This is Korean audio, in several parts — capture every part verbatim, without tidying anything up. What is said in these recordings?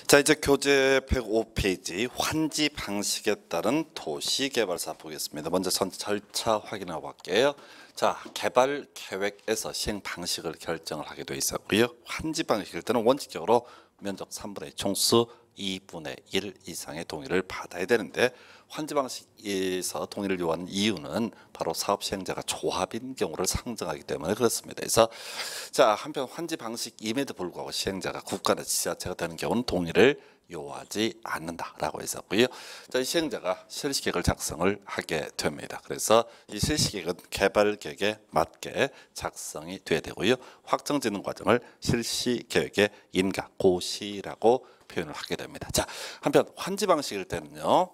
자, 이제 교재 백오 페이지 환지 방식에 따른 도시개발사 보겠습니다. 먼저 전 절차 확인하고 갈게요. 자, 개발 계획에서 시행 방식을 결정을 하게 돼 있었고요. 환지 방식일 때는 원칙적으로 면적 삼분의 이, 총수 이분의 일 이상의 동의를 받아야 되는데, 환지 방식에서 동의를 요하는 이유는 바로 사업 시행자가 조합인 경우를 상정하기 때문에 그렇습니다. 그래서 자, 한편 환지 방식임에도 불구하고 시행자가 국가나 지자체가 되는 경우는 동의를 요하지 않는다라고 했었고요. 자, 이 시행자가 실시계획을 작성을 하게 됩니다. 그래서 이 실시계획은 개발 계획에 맞게 작성이 돼야 되고요. 확정 짓는 과정을 실시계획의 인가 고시라고 표현을 하게 됩니다. 자, 한편 환지 방식일 때는요,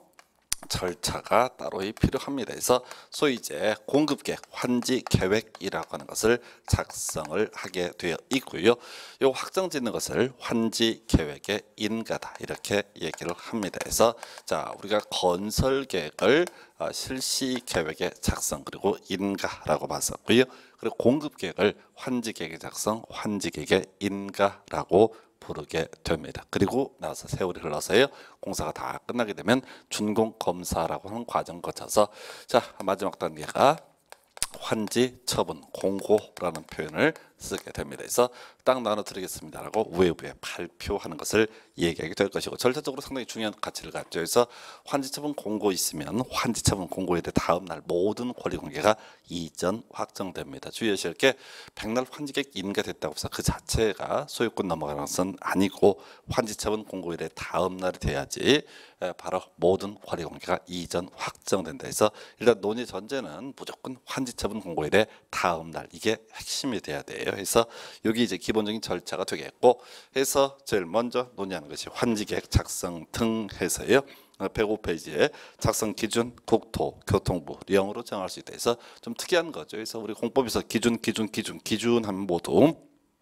절차가 따로 필요합니다. 그래서 소위 이제 공급계획, 환지 계획이라고 하는 것을 작성을 하게 되어 있고요. 이 확정 짓는 것을 환지 계획의 인가다 이렇게 얘기를 합니다. 그래서 자, 우리가 건설 계획을 실시 계획의 작성 그리고 인가라고 봤었고요. 그리고 공급 계획을 환지 계획의 작성, 환지 계획의 인가라고 부르게 됩니다. 그리고 나서 세월이 흘러서요, 공사가 다 끝나게 되면 준공 검사라고 하는 과정 거쳐서 자, 마지막 단계가 환지 처분 공고라는 표현을 쓰게 됩니다. 그래서 딱 나눠드리겠습니다라고 외부에 발표하는 것을 얘기하게 될 것이고, 절차적으로 상당히 중요한 가치를 갖죠. 그래서 환지 처분 공고 있으면 환지 처분 공고에 대해 다음 날 모든 권리 관계가 이전 확정됩니다. 주의하실 게 백날 환지계획 인가됐다고 해서 그 자체가 소유권 넘어가는 것은 아니고, 환지 처분 공고에 대해 다음 날이 돼야지 바로 모든 권리 관계가 이전 확정된다 해서 일단 논의 전제는 무조건 환지 처분 공고에 대해 다음 날, 이게 핵심이 돼야 돼요. 그래서 여기 이제 기본적인 절차가 되겠고, 해서 제일 먼저 논의하는 것이 환지계획 작성 등 해서요, 백오 페이지에 작성 기준 국토 교통부 령으로 정할 수 있다 해서 좀 특이한 거죠. 그래서 우리 공법에서 기준 기준 기준 기준 하면 모두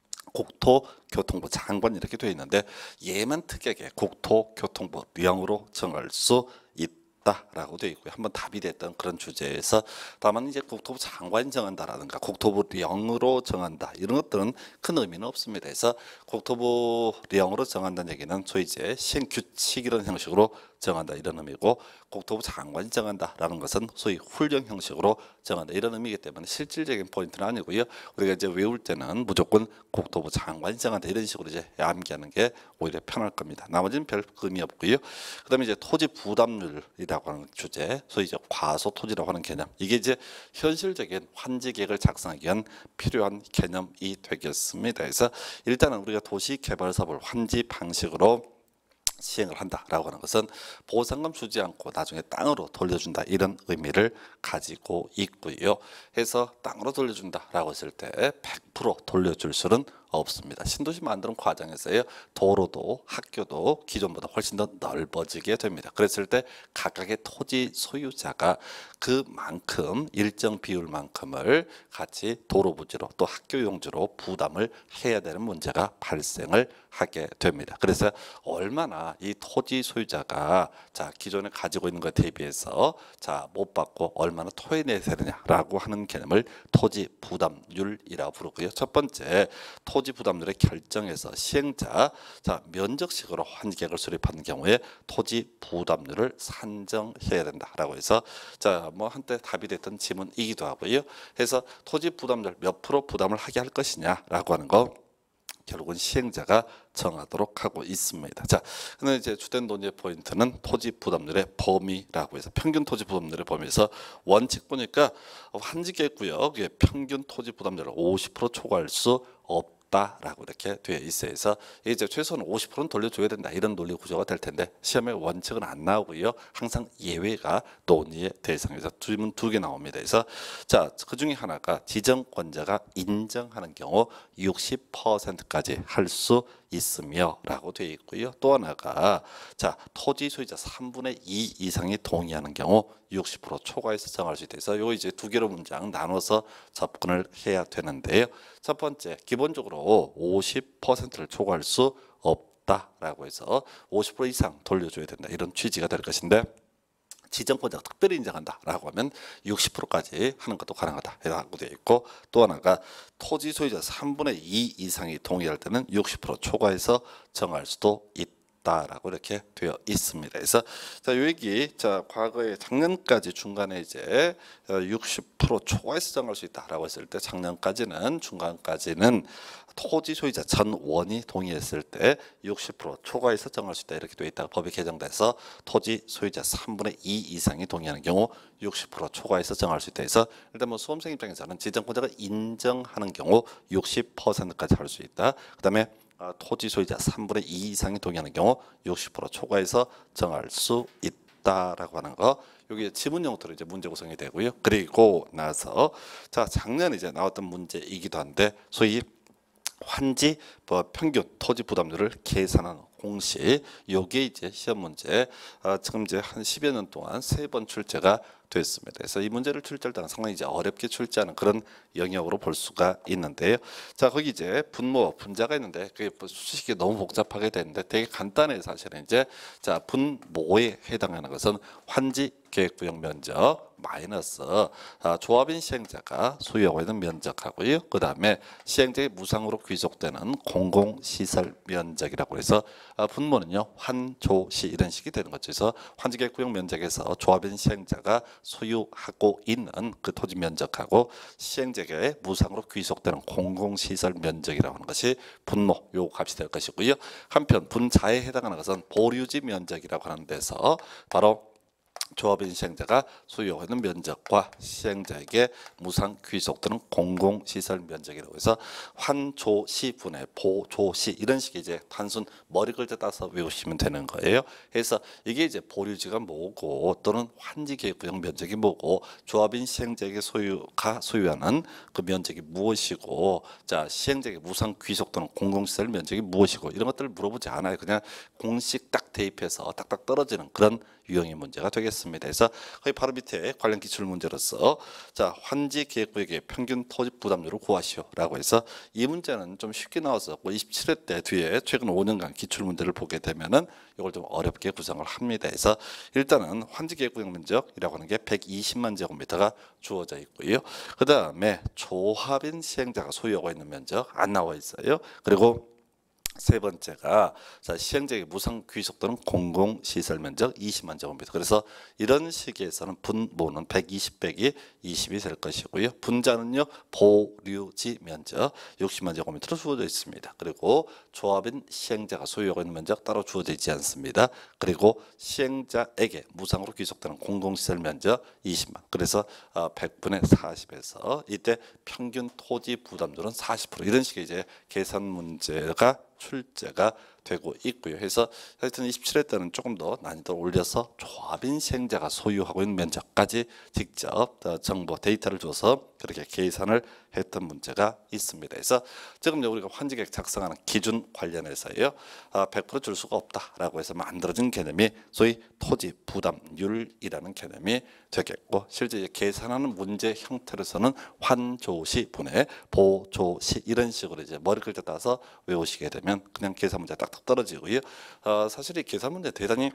국토교통부 장관 이렇게 되어 있는데, 얘만 특이하게 국토교통부 령으로 정할 수 있다라고 되어 있고요. 한번 답이 됐던 그런 주제에서 다만 이제 국토부 장관이 정한다라든가 국토부 령으로 정한다 이런 것들은 큰 의미는 없습니다. 그래서 국토부 령으로 정한다는 얘기는 소위 이제 시행 규칙 이런 형식으로 정한다 이런 의미고, 국토부 장관이 정한다라는 것은 소위 훈령 형식으로 정한다 이런 의미이기 때문에 실질적인 포인트는 아니고요. 우리가 이제 외울 때는 무조건 국토부 장관이 정한다 이런 식으로 이제 암기하는 게 오히려 편할 겁니다. 나머지는 별 의미 없고요. 그다음에 이제 토지 부담률이라고 하는 주제, 소위 이제 과소 토지라고 하는 개념, 이게 이제 현실적인 환지 계획을 작성하기 위한 필요한 개념이 되겠습니다. 그래서 일단은 우리가 도시 개발 사업을 환지 방식으로 시행을 한다라고 하는 것은 보상금 주지 않고 나중에 땅으로 돌려준다 이런 의미를 가지고 있고요. 해서 땅으로 돌려준다라고 했을 때 백 퍼센트 돌려줄 수는 없습니다. 신도시 만드는 과정에서요, 도로도 학교도 기존보다 훨씬 더 넓어지게 됩니다. 그랬을 때 각각의 토지 소유자가 그만큼 일정 비율만큼을 같이 도로 부지로 또 학교 용지로 부담을 해야 되는 문제가 발생을 하게 됩니다. 그래서 얼마나 이 토지 소유자가 자 기존에 가지고 있는 것에 대비해서 자 못 받고 얼마나 토해내야 되느냐라고 하는 개념을 토지 부담률이라고 부르고요. 첫 번째, 토지 부담률의 결정에서 시행자 자 면적식으로 환지계획을 수립하는 경우에 토지 부담률을 산정해야 된다라고 해서 자 뭐 한때 답이 됐던 지문이기도 하고요. 해서 토지 부담률 몇 프로 부담을 하게 할 것이냐라고 하는 거 결국은 시행자가 정하도록 하고 있습니다. 자, 근데 이제 주된 논의 포인트는 토지 부담률의 범위라고 해서 평균 토지 부담률의 범위에서 원칙 보니까 환지계획구역의 평균 토지 부담률을 오십 퍼센트 초과할 수 없다. 라고 이렇게 되어 있어요. 그래서 이제 최소한 오십 퍼센트는 돌려줘야 된다 이런 논리 구조가 될 텐데 시험에 원칙은 안 나오고요. 항상 예외가 논의의 대상에서 질문 두 개 나옵니다. 그래서 자, 그 중에 하나가 지정권자가 인정하는 경우 육십 퍼센트까지 할 수 있으며 라고 되어 있고요. 또 하나가 자 토지 소유자 삼분의 이 이상이 동의하는 경우 육십 퍼센트 초과해서 정할 수 있다 해서 요 이제 두 개로 문장 나눠서 접근을 해야 되는데요. 첫 번째, 기본적으로 오십 퍼센트를 초과할 수 없다라고 해서 오십 퍼센트 이상 돌려줘야 된다 이런 취지가 될 것인데, 지정권자가 특별히 인정한다라고 하면 육십 퍼센트까지 하는 것도 가능하다라고 되어 있고, 또 하나가 토지 소유자 삼분의 이 이상이 동의할 때는 육십 퍼센트 초과해서 정할 수도 있다. 다라고 이렇게 되어 있습니다. 그래서 자, 요 얘기 자, 과거에 작년까지 중간에 이제 육십 퍼센트 초과해서 정할 수 있다라고 했을 때 작년까지는 중간까지는 토지 소유자 전원이 동의했을 때 육십 퍼센트 초과해서 정할 수 있다 이렇게 되어 있다가 법이 개정돼서 토지 소유자 삼분의 이 이상이 동의하는 경우 육십 퍼센트 초과해서 정할 수 있다 해서 일단 뭐 수험생 입장에서는 지정권자가 인정하는 경우 육십 퍼센트까지 할 수 있다. 그다음에 어, 토지 소유자 삼분의 이 이상이 동의하는 경우 육십 퍼센트 초과해서 정할 수 있다라고 하는 거. 여기 지문 형태로 이제 문제 구성이 되고요. 그리고 나서 자, 작년에 이제 나왔던 문제이기도 한데 소위 환지 뭐 평균 토지 부담률을 계산하는 공식, 요게 이제 시험 문제 어, 지금 이제 한 십여 년 동안 세 번 출제가 됐습니다. 그래서 이 문제를 출제할 때는 상당히 이제 어렵게 출제하는 그런 영역으로 볼 수가 있는데요. 자, 거기 이제 분모, 분자가 있는데 그게 수식이 너무 복잡하게 되는데 되게 간단해요. 사실은 이제 자, 분모에 해당하는 것은 환지 계획구역 면적 마이너스 아, 조합인 시행자가 소유하고 있는 면적하고요. 그 다음에 시행자의 무상으로 귀속되는 공공시설 면적이라고 해서 아, 분모는요 환조시 이런 식이 되는 거죠. 그래서 환지계획구역 면적에서 조합인 시행자가 소유하고 있는 그 토지 면적하고 시행자에게 무상으로 귀속되는 공공시설 면적이라고 하는 것이 분모 요 값이 될 것이고요. 한편 분자에 해당하는 것은 보류지 면적이라고 하는 데서 바로 조합인 시행자가 소유하고 있는 면적과 시행자에게 무상 귀속되는 공공시설 면적이라고 해서 환조시분의 보조시 이런 식의 이제 단순 머리 글자 따서 외우시면 되는 거예요. 그래서 이게 이제 보류지가 뭐고 또는 환지계획구역 면적이 뭐고 조합인 시행자에게 소유가 소유하는 그 면적이 무엇이고 자 시행자에게 무상 귀속되는 공공시설 면적이 무엇이고 이런 것들을 물어보지 않아요. 그냥 공식 딱 대입해서 딱딱 떨어지는 그런 유형의 문제가 되겠습니다. 그래서 거기 바로 밑에 관련 기출 문제로서 자 환지 계획구역의 평균 토지 부담률을 구하시오라고 해서 이 문제는 좀 쉽게 나왔었고 이십칠 회 때 뒤에 최근 오 년간 기출 문제를 보게 되면은 이걸 좀 어렵게 구성을 합니다. 그래서 일단은 환지 계획구역 면적이라고 하는 게 백이십만 제곱미터가 주어져 있고요. 그 다음에 조합인 시행자가 소유하고 있는 면적 안 나와 있어요. 그리고 세 번째가 자, 시행자에게 무상 귀속되는 공공시설 면적 이십만 제곱미터. 그래서 이런 시기에서는 분모는 백이십 빼기 이십이 될 것이고요. 분자는요 보류지 면적 육십만 제곱미터로 주어져 있습니다. 그리고 조합인 시행자가 소유하고 있는 면적 따로 주어져 있지 않습니다. 그리고 시행자에게 무상으로 귀속되는 공공시설 면적 이십만. 그래서 백분의 사십에서 이때 평균 토지 부담률은 사십 퍼센트 이런 식의 이제 계산 문제가 출제가 되고 있고요. 해서 하여튼 이십칠 회 때는 조금 더 난이도를 올려서 조합인 시행자가 소유하고 있는 면적까지 직접 정보 데이터를 줘서 그렇게 계산을 했던 문제가 있습니다. 그래서 지금 우리가 환지계획 작성하는 기준 관련해서요 백 퍼센트 줄 수가 없다라고 해서 만들어진 개념이 소위 토지 부담률이라는 개념이 되겠고 실제 계산하는 문제 형태로서는 환조시 분해 보조시 이런 식으로 이제 머리 글자 따서 외우시게 되면 그냥 계산 문제 딱딱 떨어지고요. 어, 사실 이 계산 문제 대단히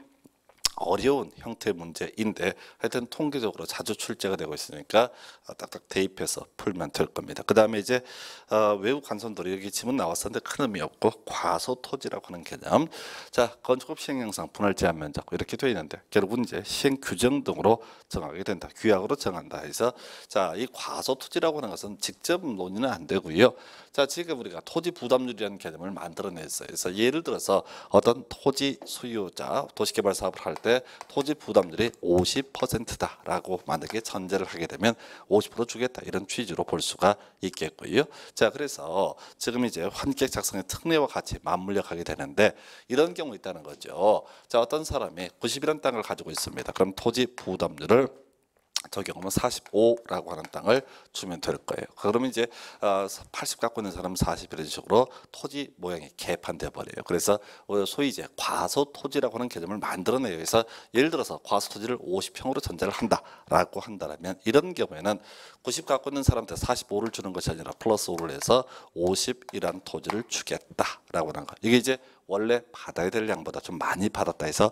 어려운 형태의 문제인데 하여튼 통계적으로 자주 출제가 되고 있으니까 딱딱 대입해서 풀면 될 겁니다. 그 다음에 이제 어, 외부 간선도로 여기 지문 나왔었는데 큰 의미 없고 과소토지라고 하는 개념. 자 건축법 시행령상 분할 제한 면적 이렇게 되어 있는데 결국은 이제 시행 규정 등으로 정하게 된다. 규약으로 정한다 해서 자 이 과소토지라고 하는 것은 직접 논의는 안 되고요. 자 지금 우리가 토지 부담률이라는 개념을 만들어냈어요. 그래서 예를 들어서 어떤 토지 소유자 도시개발 사업을 할 때 토지 부담률이 오십 퍼센트다라고 만약에 전제를 하게 되면 오십 퍼센트 주겠다 이런 취지로 볼 수가 있겠고요. 자 그래서 지금 이제 환계획 작성의 특례와 같이 맞물려 가게 되는데 이런 경우 있다는 거죠. 자 어떤 사람이 구십이라는 땅을 가지고 있습니다. 그럼 토지 부담률을 저 경우는 사십오라고 하는 땅을 주면 될 거예요. 그러면 이제 팔십 갖고 있는 사람은 사십 이런 식으로 토지 모양이 개판돼 버려요. 그래서 소위 이제 과소토지라고 하는 개념을 만들어내요. 그래서 예를 들어서 과소토지를 오십 평으로 전제를 한다라고 한다면 이런 경우에는 구십 갖고 있는 사람한테 사십오를 주는 것이 아니라 플러스 오를 해서 오십이라는 토지를 주겠다라고 하는 거. 이게 이제 원래 받아야 될 양보다 좀 많이 받았다 해서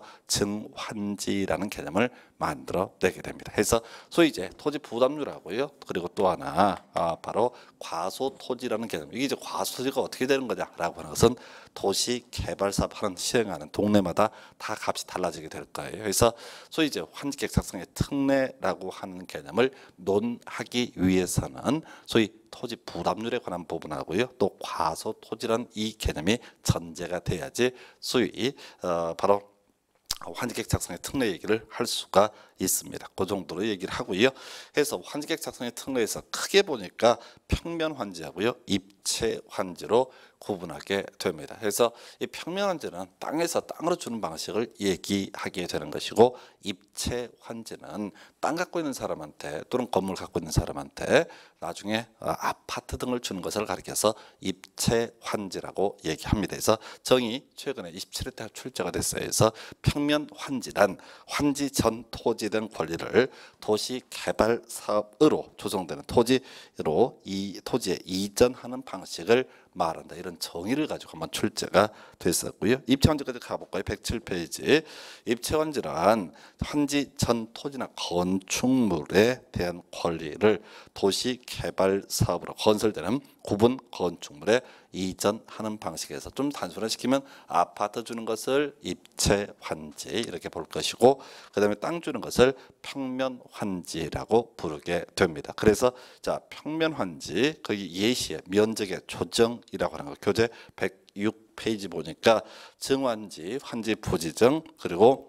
증환지라는 개념을 만들어내게 됩니다. 해서 소위 이제 토지 부담률하고요. 그리고 또 하나 아, 바로 과소토지라는 개념. 이게 이제 과소토지가 어떻게 되는 거냐라고 하는 것은 도시 개발 사업 하는 시행하는 동네마다 다 값이 달라지게 될 거예요. 그래서 소위 이제 환지계획 작성의 특례라고 하는 개념을 논하기 위해서는 소위 토지 부담률에 관한 부분하고요, 또 과소 토지란 이 개념이 전제가 돼야지 소위 어, 바로 환지계획 작성의 특례 얘기를 할 수가 있습니다. 그 정도로 얘기를 하고요. 그래서 환지계획 작성의 특례에서 크게 보니까 평면 환지하고요, 입체 환지로 구분하게 됩니다. 그래서 이 평면 환지는 땅에서 땅으로 주는 방식을 얘기하게 되는 것이고, 입체 환지는 땅 갖고 있는 사람한테 또는 건물 갖고 있는 사람한테 나중에 아파트 등을 주는 것을 가리켜서 입체 환지라고 얘기합니다. 그래서 정의 최근에 이십칠 회 때 출제가 됐어요. 그래서 평면 환지란 환지 전 토지된 권리를 도시 개발 사업으로 조성되는 토지로 이 토지에 이전하는 방식을 말한다. 이런 정의를 가지고 한번 출제가 됐었고요. 입체환지까지 가볼까요? 백칠 페이지. 입체환지란 환지 전 토지나 건축물에 대한 권리를 도시 개발 사업으로 건설되는 구분 건축물에 이전하는 방식에서 좀 단순화시키면 아파트 주는 것을 입체환지 이렇게 볼 것이고, 그 다음에 땅 주는 것을 평면환지라고 부르게 됩니다. 그래서 자 평면환지 거기 예시에 면적의 조정이라고 하는 거 교재 백육 페이지 보니까 증환지, 환지 부지정, 그리고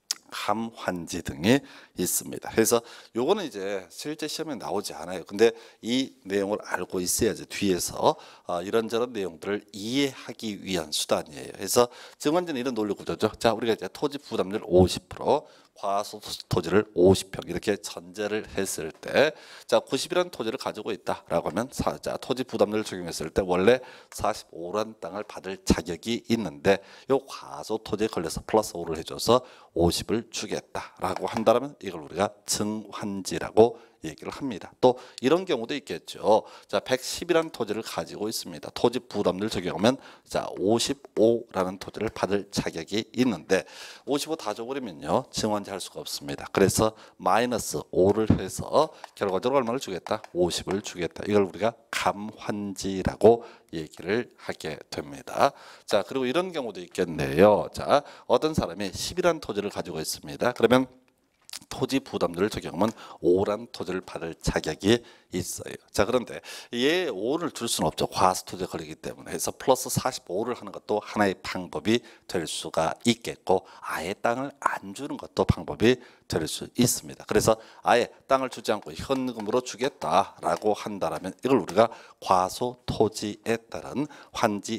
감환지 등이 있습니다. 그래서 요거는 이제 실제 시험에 나오지 않아요. 근데 이 내용을 알고 있어야지 뒤에서 어, 이런저런 내용들을 이해하기 위한 수단이에요. 그래서 증환지는 이런 논리 구조죠. 자, 우리가 이제 토지 부담률 오십 퍼센트, 과소 토지를 오십 평 이렇게 전제를 했을 때, 자 구십이라는 토지를 가지고 있다라고 하면 사, 자 토지 부담률을 적용했을 때 원래 사십오라는 땅을 받을 자격이 있는데, 요 과소 토지에 걸려서 플러스 오를 해줘서 오십을 주겠다라고 한다면 이걸 우리가 증환지라고 얘기를 합니다. 또 이런 경우도 있겠죠. 자 백십이라는 토지를 가지고 있습니다. 토지 부담률 적용하면 자 오십오라는 토지를 받을 자격이 있는데 오십오 다 줘버리면요 증환지 할 수가 없습니다. 그래서 마이너스 오를 해서 결과적으로 얼마를 주겠다? 오십을 주겠다. 이걸 우리가 감환지라고 얘기를 하게 됩니다. 자 그리고 이런 경우도 있겠네요. 자 어떤 사람이 십이라는 토지를 가지고 있습니다. 그러면 토지 부담률을 적용하면 오란 토지를 받을 자격이 있어요. 자 그런데 얘 오를 줄 수는 없죠. 과수 토지에 걸리기 때문에. 해서 플러스 사십오를 하는 것도 하나의 방법이 될 수가 있겠고, 아예 땅을 안 주는 것도 방법이 될 수 있습니다. 그래서 아예 땅을 주지 않고 현금으로 주겠다라고 한다면 이걸 우리가 과소 토지에 따른 환지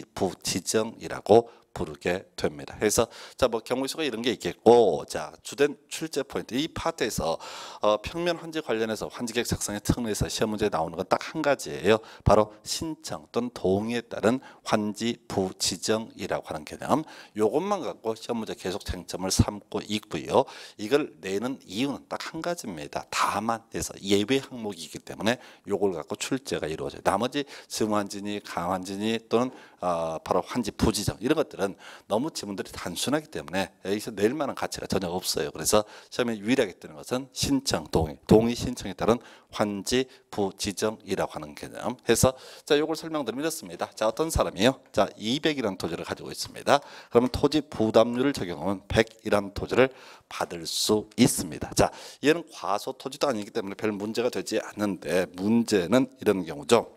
부지정이라고 부르게 됩니다. 그래서 자 뭐 경우수가 이런 게 있겠고, 자 주된 출제 포인트 이 파트에서 어, 평면 환지 관련해서 환지계획 작성의 특례에서 시험 문제에 나오는 건 딱 한 가지예요. 바로 신청 또는 동의에 따른 환지 부지정이라고 하는 개념. 요것만 갖고 시험 문제 계속 쟁점을 삼고 있고요. 이걸 내는 이유는 딱 한 가지입니다. 다만 해서 예외 항목이기 때문에 요걸 갖고 출제가 이루어져요. 나머지 증환지니 강환지니 또는 어, 바로 환지 부지정 이런 것들은 너무 지문들이 단순하기 때문에 여기서 낼 만한 가치가 전혀 없어요. 그래서 시험에 유일하게 뜨는 것은 신청, 동의, 동의 신청에 따른 환지 부지정이라고 하는 개념 해서 자 이걸 설명드리면 이렇습니다. 자 어떤 사람이요? 자 이백이라는 토지를 가지고 있습니다. 그러면 토지 부담률을 적용하면 백이라는 토지를 받을 수 있습니다. 자 얘는 과소 토지도 아니기 때문에 별 문제가 되지 않는데, 문제는 이런 경우죠.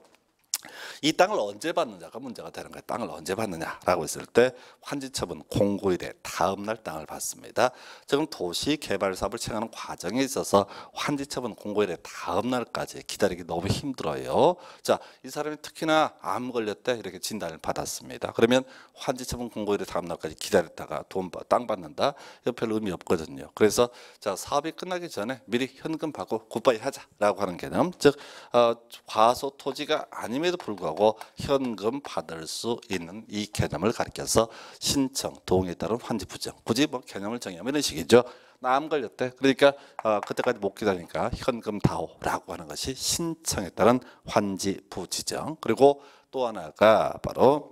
이 땅을 언제 받느냐가 문제가 되는 거예요. 땅을 언제 받느냐라고 했을 때 환지처분 공고일에 다음 날 땅을 받습니다. 지금 도시 개발 사업을 진행하는 과정에 있어서 환지처분 공고일에 다음 날까지 기다리기 너무 힘들어요. 자, 이 사람이 특히나 암 걸렸대 이렇게 진단을 받았습니다. 그러면 환지처분 공고일에 다음 날까지 기다렸다가 돈 땅 받는다? 이거 별 의미 없거든요. 그래서 자 사업이 끝나기 전에 미리 현금 받고 굿바이 하자라고 하는 개념, 즉 어, 과소 토지가 아님에도 불구하고 현금 받을 수 있는 이 개념을 가리켜서 신청, 동의에 따른 환지 부정. 굳이 뭐 개념을 정의하면 이런 식이죠. 나 암 걸렸대. 그러니까 어, 그때까지 못 기다리니까 현금 다오라고 하는 것이 신청에 따른 환지 부지정. 그리고 또 하나가 바로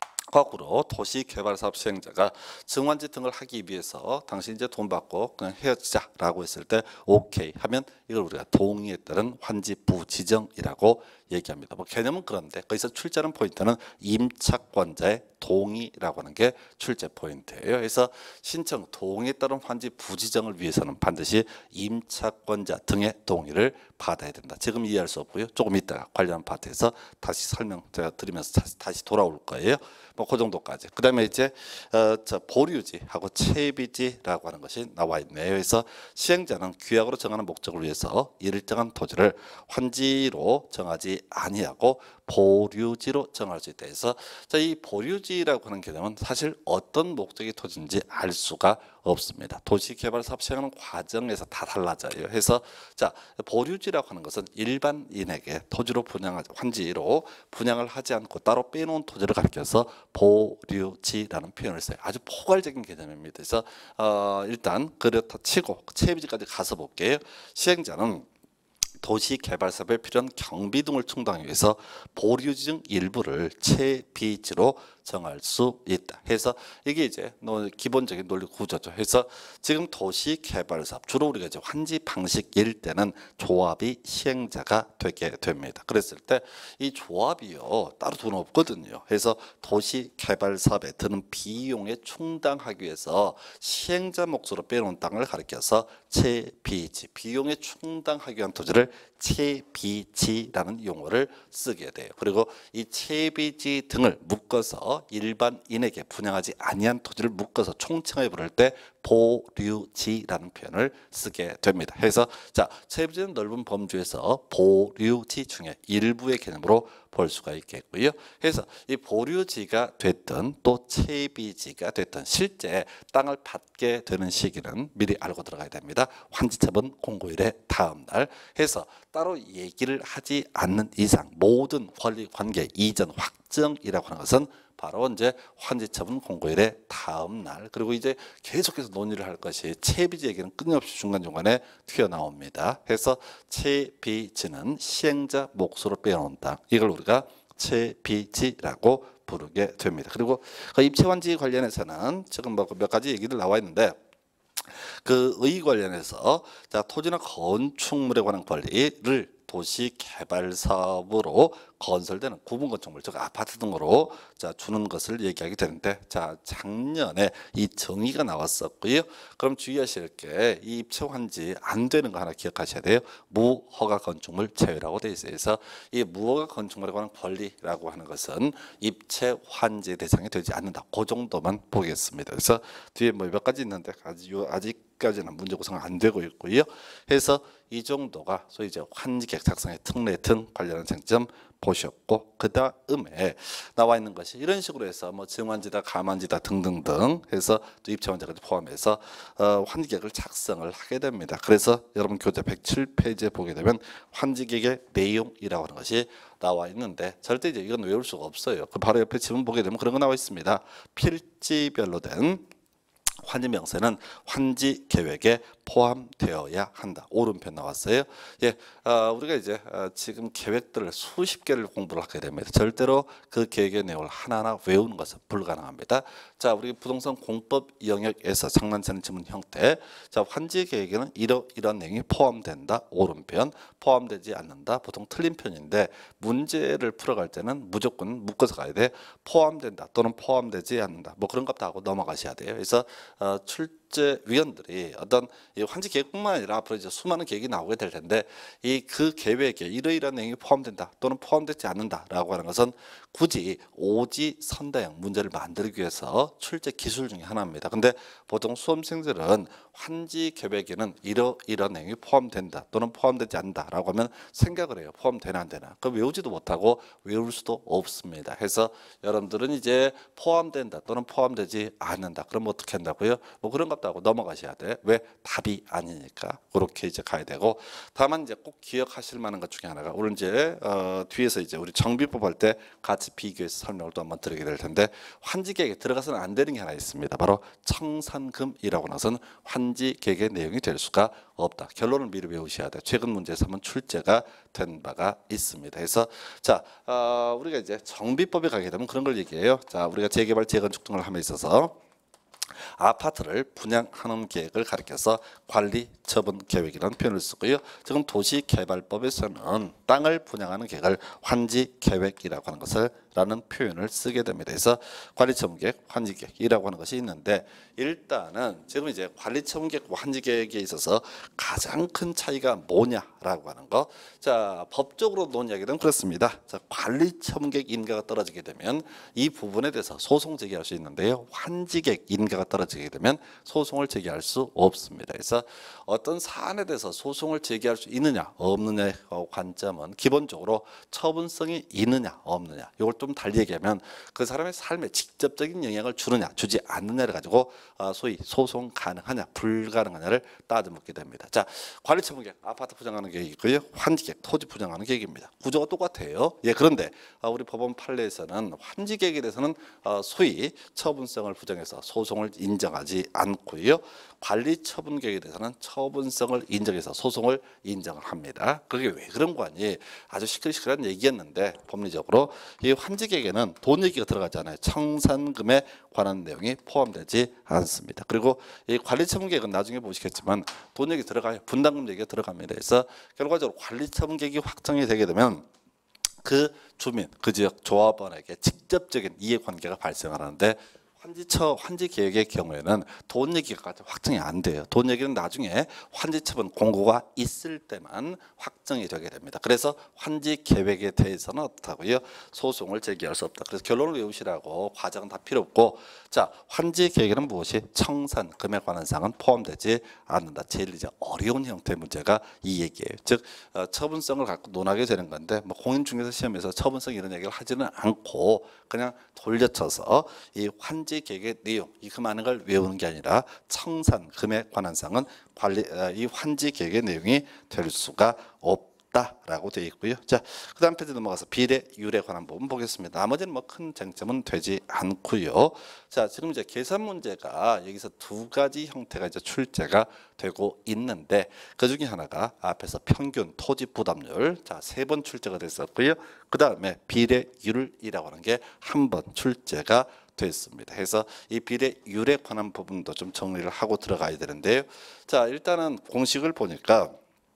거꾸로 도시개발사업 시행자가 증환지 등을 하기 위해서 당신 이제 돈 받고 그냥 헤어지자라고 했을 때 오케이 하면 이걸 우리가 동의에 따른 환지 부지정이라고 얘기합니다. 뭐 개념은 그런데 거기서 출제하는 포인트는 임차권자의 동의라고 하는 게 출제 포인트예요. 그래서 신청 동의에 따른 환지 부지정을 위해서는 반드시 임차권자 등의 동의를 받아야 된다. 지금 이해할 수 없고요. 조금 이따가 관련 파트에서 다시 설명 제가 드리면서 다시 돌아올 거예요. 뭐 그 정도까지. 그다음에 이제 어, 저 보류지하고 채비지라고 하는 것이 나와 있네요. 그래서 시행자는 규약으로 정하는 목적을 위해서 일정한 토지를 환지로 정하지 아니하고 보류지로 정할 수 있다 해서 자, 이 보류지라고 하는 개념은 사실 어떤 목적의 토지인지 알 수가 없습니다. 도시개발 사업 시행하는 과정에서 다 달라져요. 해서 자, 보류지라고 하는 것은 일반인에게 토지로 분양하지 환지로 분양을 하지 않고 따로 빼놓은 토지를 가리켜서 보류지라는 표현을 써요. 아주 포괄적인 개념입니다. 그래서 어, 일단 그렇다 치고 채비지까지 가서 볼게요. 시행자는 도시개발사업에 필요한 경비 등을 충당하기 위해서 보류지 중 일부를 채비지로 정할 수 있다. 해서 이게 이제 기본적인 논리 구조죠. 해서 지금 도시개발사업 주로 우리가 이제 환지 방식일 때는 조합이 시행자가 되게 됩니다. 그랬을 때 이 조합이요 따로 돈 없거든요. 그래서 도시개발사업에 드는 비용에 충당하기 위해서 시행자 몫으로 빼놓은 땅을 가리켜서 채비지 비용에 충당하기 위한 토지를 채비지라는 용어를 쓰게 돼요. 그리고 이 채비지 등을 묶어서 일반인에게 분양하지 아니한 토지를 묶어서 총칭하여 부를 때 보류지라는 표현을 쓰게 됩니다. 그래서 자, 채비지는 넓은 범주에서 보류지 중에 일부의 개념으로 볼 수가 있겠고요. 그래서 이 보류지가 됐든 또 채비지가 됐든 실제 땅을 받게 되는 시기는 미리 알고 들어가야 됩니다. 환지처분 공고일의 다음 날 해서 따로 얘기를 하지 않는 이상 모든 권리 관계 이전 확정이라고 하는 것은 바로 이제 환지처분 공고일의 다음 날 그리고 이제 계속해서 논의를 할 것이 채비지 얘기는 끊임없이 중간중간에 튀어나옵니다. 그래서 채비지는 시행자 몫으로 빼놓은 땅 이걸 우리가 채비지라고 부르게 됩니다. 그리고 그 입체환지 관련해서는 지금 뭐 몇 가지 얘기들 나와 있는데 그 의 관련해서 자 토지나 건축물에 관한 권리를 도시개발사업으로 건설되는 구분건축물, 즉 아파트 등으로 자 주는 것을 얘기하게 되는데 자 작년에 이 정의가 나왔었고요. 그럼 주의하실 게 이 입체환지 안 되는 거 하나 기억하셔야 돼요. 무허가 건축물 제외라고 되어 있어요. 그래서 이 무허가 건축물에 관한 권리라고 하는 것은 입체환지 대상이 되지 않는다. 그 정도만 보겠습니다. 그래서 뒤에 뭐 몇 가지 있는데 아직 아직까지는 문제 구성 안 되고 있고요. 해서 이 정도가 소위 이제 환지계획 작성의 특례 등 관련한 쟁점 보셨고 그 다음에 나와 있는 것이 이런 식으로 해서 뭐 증환지다 감환지다 등등등 해서 또 입체환지까지 포함해서 어, 환지계획을 작성을 하게 됩니다. 그래서 여러분 교재 백칠 페이지에 보게 되면 환지계획의 내용이라고 하는 것이 나와 있는데 절대 이제 이건 외울 수가 없어요. 그 바로 옆에 지문 보게 되면 그런 거 나와 있습니다. 필지별로 된 환지 명세는 환지 계획에 포함되어야 한다. 오른편 나왔어요. 예, 어, 우리가 이제 어, 지금 계획들을 수십 개를 공부를 하게 됩니다. 절대로 그 계획의 내용을 하나하나 외우는 것은 불가능합니다. 자, 우리 부동산 공법 영역에서 장난치는 지문 형태. 자, 환지 계획에는 이러 이런 내용이 포함된다. 오른편 포함되지 않는다. 보통 틀린 편인데 문제를 풀어갈 때는 무조건 묶어서 가야 돼. 포함된다 또는 포함되지 않는다. 뭐 그런 것도 하고 넘어가셔야 돼요. 그래서 어, 출제위원들이 어떤 이 환지 계획뿐만 아니라 앞으로 이제 수많은 계획이 나오게 될 텐데 이 그 계획에 이러이러한 내용이 포함된다 또는 포함되지 않는다라고 하는 것은 굳이 오지선다형 문제를 만들기 위해서 출제 기술 중에 하나입니다. 근데 보통 수험생들은 환지 계획에는 이러이러한 내용이 포함된다 또는 포함되지 않는다라고 하면 생각을 해요. 포함되나 안 되나. 그럼 외우지도 못하고 외울 수도 없습니다. 해서 여러분들은 이제 포함된다 또는 포함되지 않는다. 그럼 어떻게 한다고요? 뭐 그런 것도 하고 넘어가셔야 돼. 왜? 답이 아니니까. 그렇게 이제 가야 되고 다만 이제 꼭 기억하실 만한 것 중에 하나가 오늘 이제 어, 뒤에서 이제 우리 정비법 할 때 같이 비교해서 설명을 또 한번 드리게 될 텐데 환지 계획에 들어가서는 안 되는 게 하나 있습니다. 바로 청산금이라고 하는 것은 환지 계획의 내용이 될 수가 없다. 결론을 미리 외우셔야 돼. 최근 문제에서 한번 출제가 된 바가 있습니다. 그래서 자 어, 우리가 이제 정비법에 가게 되면 그런 걸 얘기해요. 자 우리가 재개발 재건축 등을 함에 있어서 아파트를 분양하는 계획을 가리켜서 관리처분계획이라는 표현을 쓰고요. 지금 도시개발법에서는 땅을 분양하는 계획을 환지계획이라고 하는 것을 라는 표현을 쓰게 됩니다. 그래서 관리처분계획, 환지계획이라고 하는 것이 있는데 일단은 지금 이제 관리처분계획과 환지계획에 있어서 가장 큰 차이가 뭐냐라고 하는 거. 자, 법적으로 논의하기는 그렇습니다. 자, 관리처분계획 인가가 떨어지게 되면 이 부분에 대해서 소송 제기할 수 있는데요. 환지계획 인가가 떨어지게 되면 소송을 제기할 수 없습니다. 그래서 어떤 사안에 대해서 소송을 제기할 수 있느냐 없느냐의 관점은 기본적으로 처분성이 있느냐 없느냐. 이걸 좀 달리 얘기하면 그 사람의 삶에 직접적인 영향을 주느냐 주지 않느냐를 가지고 소위 소송 가능하냐 불가능하냐를 따져 묻게 됩니다. 자, 관리처분계획 아파트 분양하는 계획이고요. 환지계획 토지 분양하는 계획입니다. 구조가 똑같아요. 예, 그런데 우리 법원 판례에서는 환지계획에 대해서는 소위 처분성을 부정해서 소송을 인정하지 않고요. 관리처분계획에 대해서는 처분성을 인정해서 소송을 인정을 합니다. 그게 왜 그런 거 아니? 아주 시끌시끌한 얘기였는데 법리적으로 이 환지계획에는 돈 얘기가 들어가잖아요. 청산금에 관한 내용이 포함되지 않습니다. 그리고 이 관리처분계획은 나중에 보시겠지만 돈 얘기 들어가요. 분담금 얘기가 들어갑니다. 그래서 결과적으로 관리처분계획이 확정이 되게 되면 그 주민, 그 지역 조합원에게 직접적인 이해관계가 발생하는데 환지처 환지계획의 경우에는 돈 얘기가 확정이 안 돼요. 돈 얘기는 나중에 환지처분 공고가 있을 때만 확정이 되게 됩니다. 그래서 환지계획에 대해서는 어떻다고요? 소송을 제기할 수 없다. 그래서 결론을 외우시라고 과정은 다 필요 없고, 자, 환지계획에는 무엇이 청산금에 관한 사항은 포함되지 않는다. 제일 이제 어려운 형태의 문제가 이 얘기예요. 즉 어, 처분성을 갖고 논하게 되는 건데 뭐 공인중개사 시험에서 처분성 이런 얘기를 하지는 않고 그냥 돌려쳐서 이 환지 계획의 내용 이 그 많은 걸 외우는 게 아니라 청산금에 관한 사항은 관리 이 환지 계획의 내용이 될 수가 없다라고 되어 있고요. 자, 그다음 페이지 넘어가서 비례율에 관한 부분 보겠습니다. 나머지는 뭐 큰 쟁점은 되지 않고요. 자, 지금 이제 계산 문제가 여기서 두 가지 형태가 이제 출제가 되고 있는데 그 중에 하나가 앞에서 평균 토지 부담률 자, 세 번 출제가 됐었고요. 그 다음에 비례율이라고 하는 게 한 번 출제가 됐습니다. 그래서 이 비례율에 관한 부분도 좀 정리를 하고 들어가야 되는데요. 자, 일단은 공식을 보니까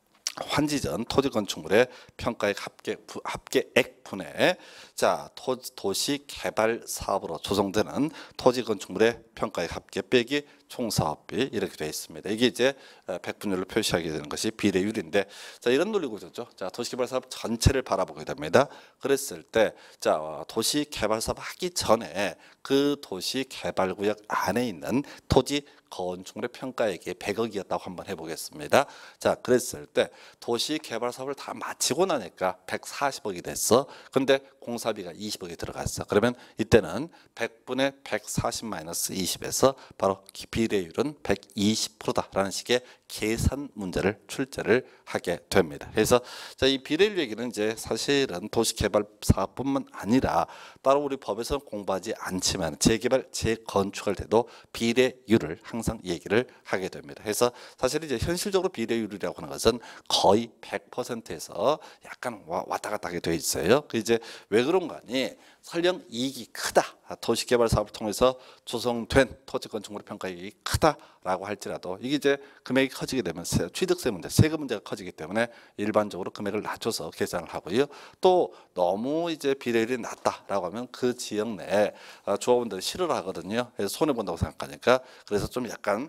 환지 전 토지 건축물의 평가액 합계 합계액 분의 자 토, 도시 개발 사업으로 조성되는 토지 건축물의 평가액 합계 빼기 총 사업비 이렇게 되어 있습니다. 이게 이제 백분율로 표시하게 되는 것이 비례율인데 자 이런 논리 구조죠. 자 도시개발 사업 전체를 바라보게 됩니다. 그랬을 때 자 도시 개발 사업 하기 전에 그 도시 개발구역 안에 있는 토지 건축물의 평가액이 백억이었다고 한번 해보겠습니다. 자 그랬을 때 도시 개발 사업을 다 마치고 나니까 백사십억이 됐어. 근데 공사비가 이십억이 들어갔어. 그러면 이때는 백분의 백사십 마이너스 이십에서 바로 비례율은 백이십 퍼센트다라는 식의 계산 문제를 출제를 하게 됩니다. 그래서 자, 이 비례율 얘기는 이제 사실은 도시개발 사업뿐만 아니라 따로 우리 법에서 공부하지 않지만 재개발, 재건축할 때도 비례율을 항상 얘기를 하게 됩니다. 그래서 사실 이제 현실적으로 비례율이라고 하는 것은 거의 백 퍼센트에서 약간 왔다 갔다 하게 돼 있어요. 그 이제 왜 그런 거 아니? 설령 이익이 크다. 도시개발 사업을 통해서 조성된 토지 건축물 평가이익이 크다라고 할지라도 이게 이제 금액이 커지게 되면 취득세 문제, 세금 문제가 커지기 때문에 일반적으로 금액을 낮춰서 계산을 하고요. 또 너무 이제 비례율이 낮다라고 하면 그 지역 내에 조합원들이 싫어를 하거든요. 그래서 손해 본다고 생각하니까 그래서 좀 약간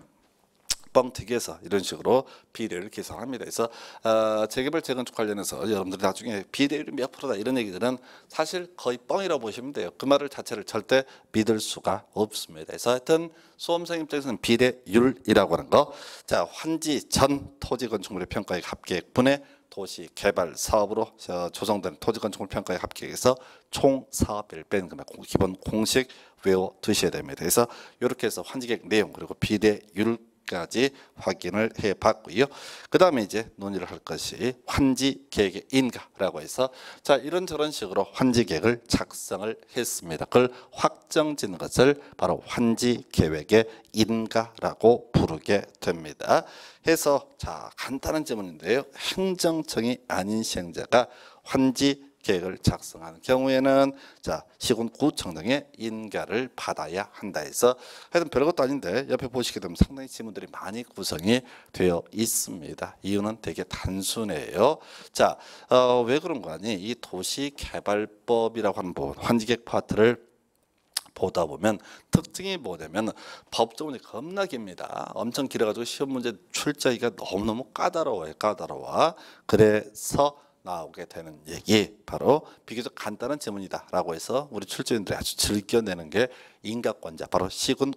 뻥튀기해서 이런 식으로 비례율을 계산합니다. 그래서 어, 재개발 재건축 관련해서 여러분들이 나중에 비례율이 몇 프로다 이런 얘기들은 사실 거의 뻥이라고 보시면 돼요. 그 말을 자체를 절대 믿을 수가 없습니다. 그래서 하여튼 수험생 입장에서는 비례율이라고 하는 거, 자 환지 전 토지 건축물의 평가액 합계액 분의 도시 개발 사업으로 조성된 토지 건축물 평가액 합계액에서 총 사업비를 빼는 금액 기본 공식 외워 두셔야 됩니다. 그래서 이렇게 해서 환지계획 내용 그리고 비례율 까지 확인을 해봤고요. 그 다음에 이제 논의를 할 것이 환지 계획의 인가라고 해서 자 이런저런 식으로 환지 계획을 작성을 했습니다. 그걸 확정짓는 것을 바로 환지 계획의 인가라고 부르게 됩니다. 해서 자 간단한 질문인데요. 행정청이 아닌 시행자가 환지 계획을 작성하는 경우에는 자 시군구청장의 인가를 받아야 한다 해서 하여튼 별것도 아닌데 옆에 보시게 되면 상당히 지문들이 많이 구성이 되어 있습니다. 이유는 되게 단순해요. 자, 어, 왜 그런 거 아니? 이 도시개발법이라고 하는 부분, 환지계획 파트를 보다 보면 특징이 뭐냐면 법조문이 겁나 깁니다. 엄청 길어가지고 시험 문제 출제하기가 너무너무 까다로워요. 까다로워. 그래서 나오게 되는 얘기 바로 비교적 간단한 지문이다 라고 해서 우리 출제인들이 아주 즐겨내는 게 인가권자 바로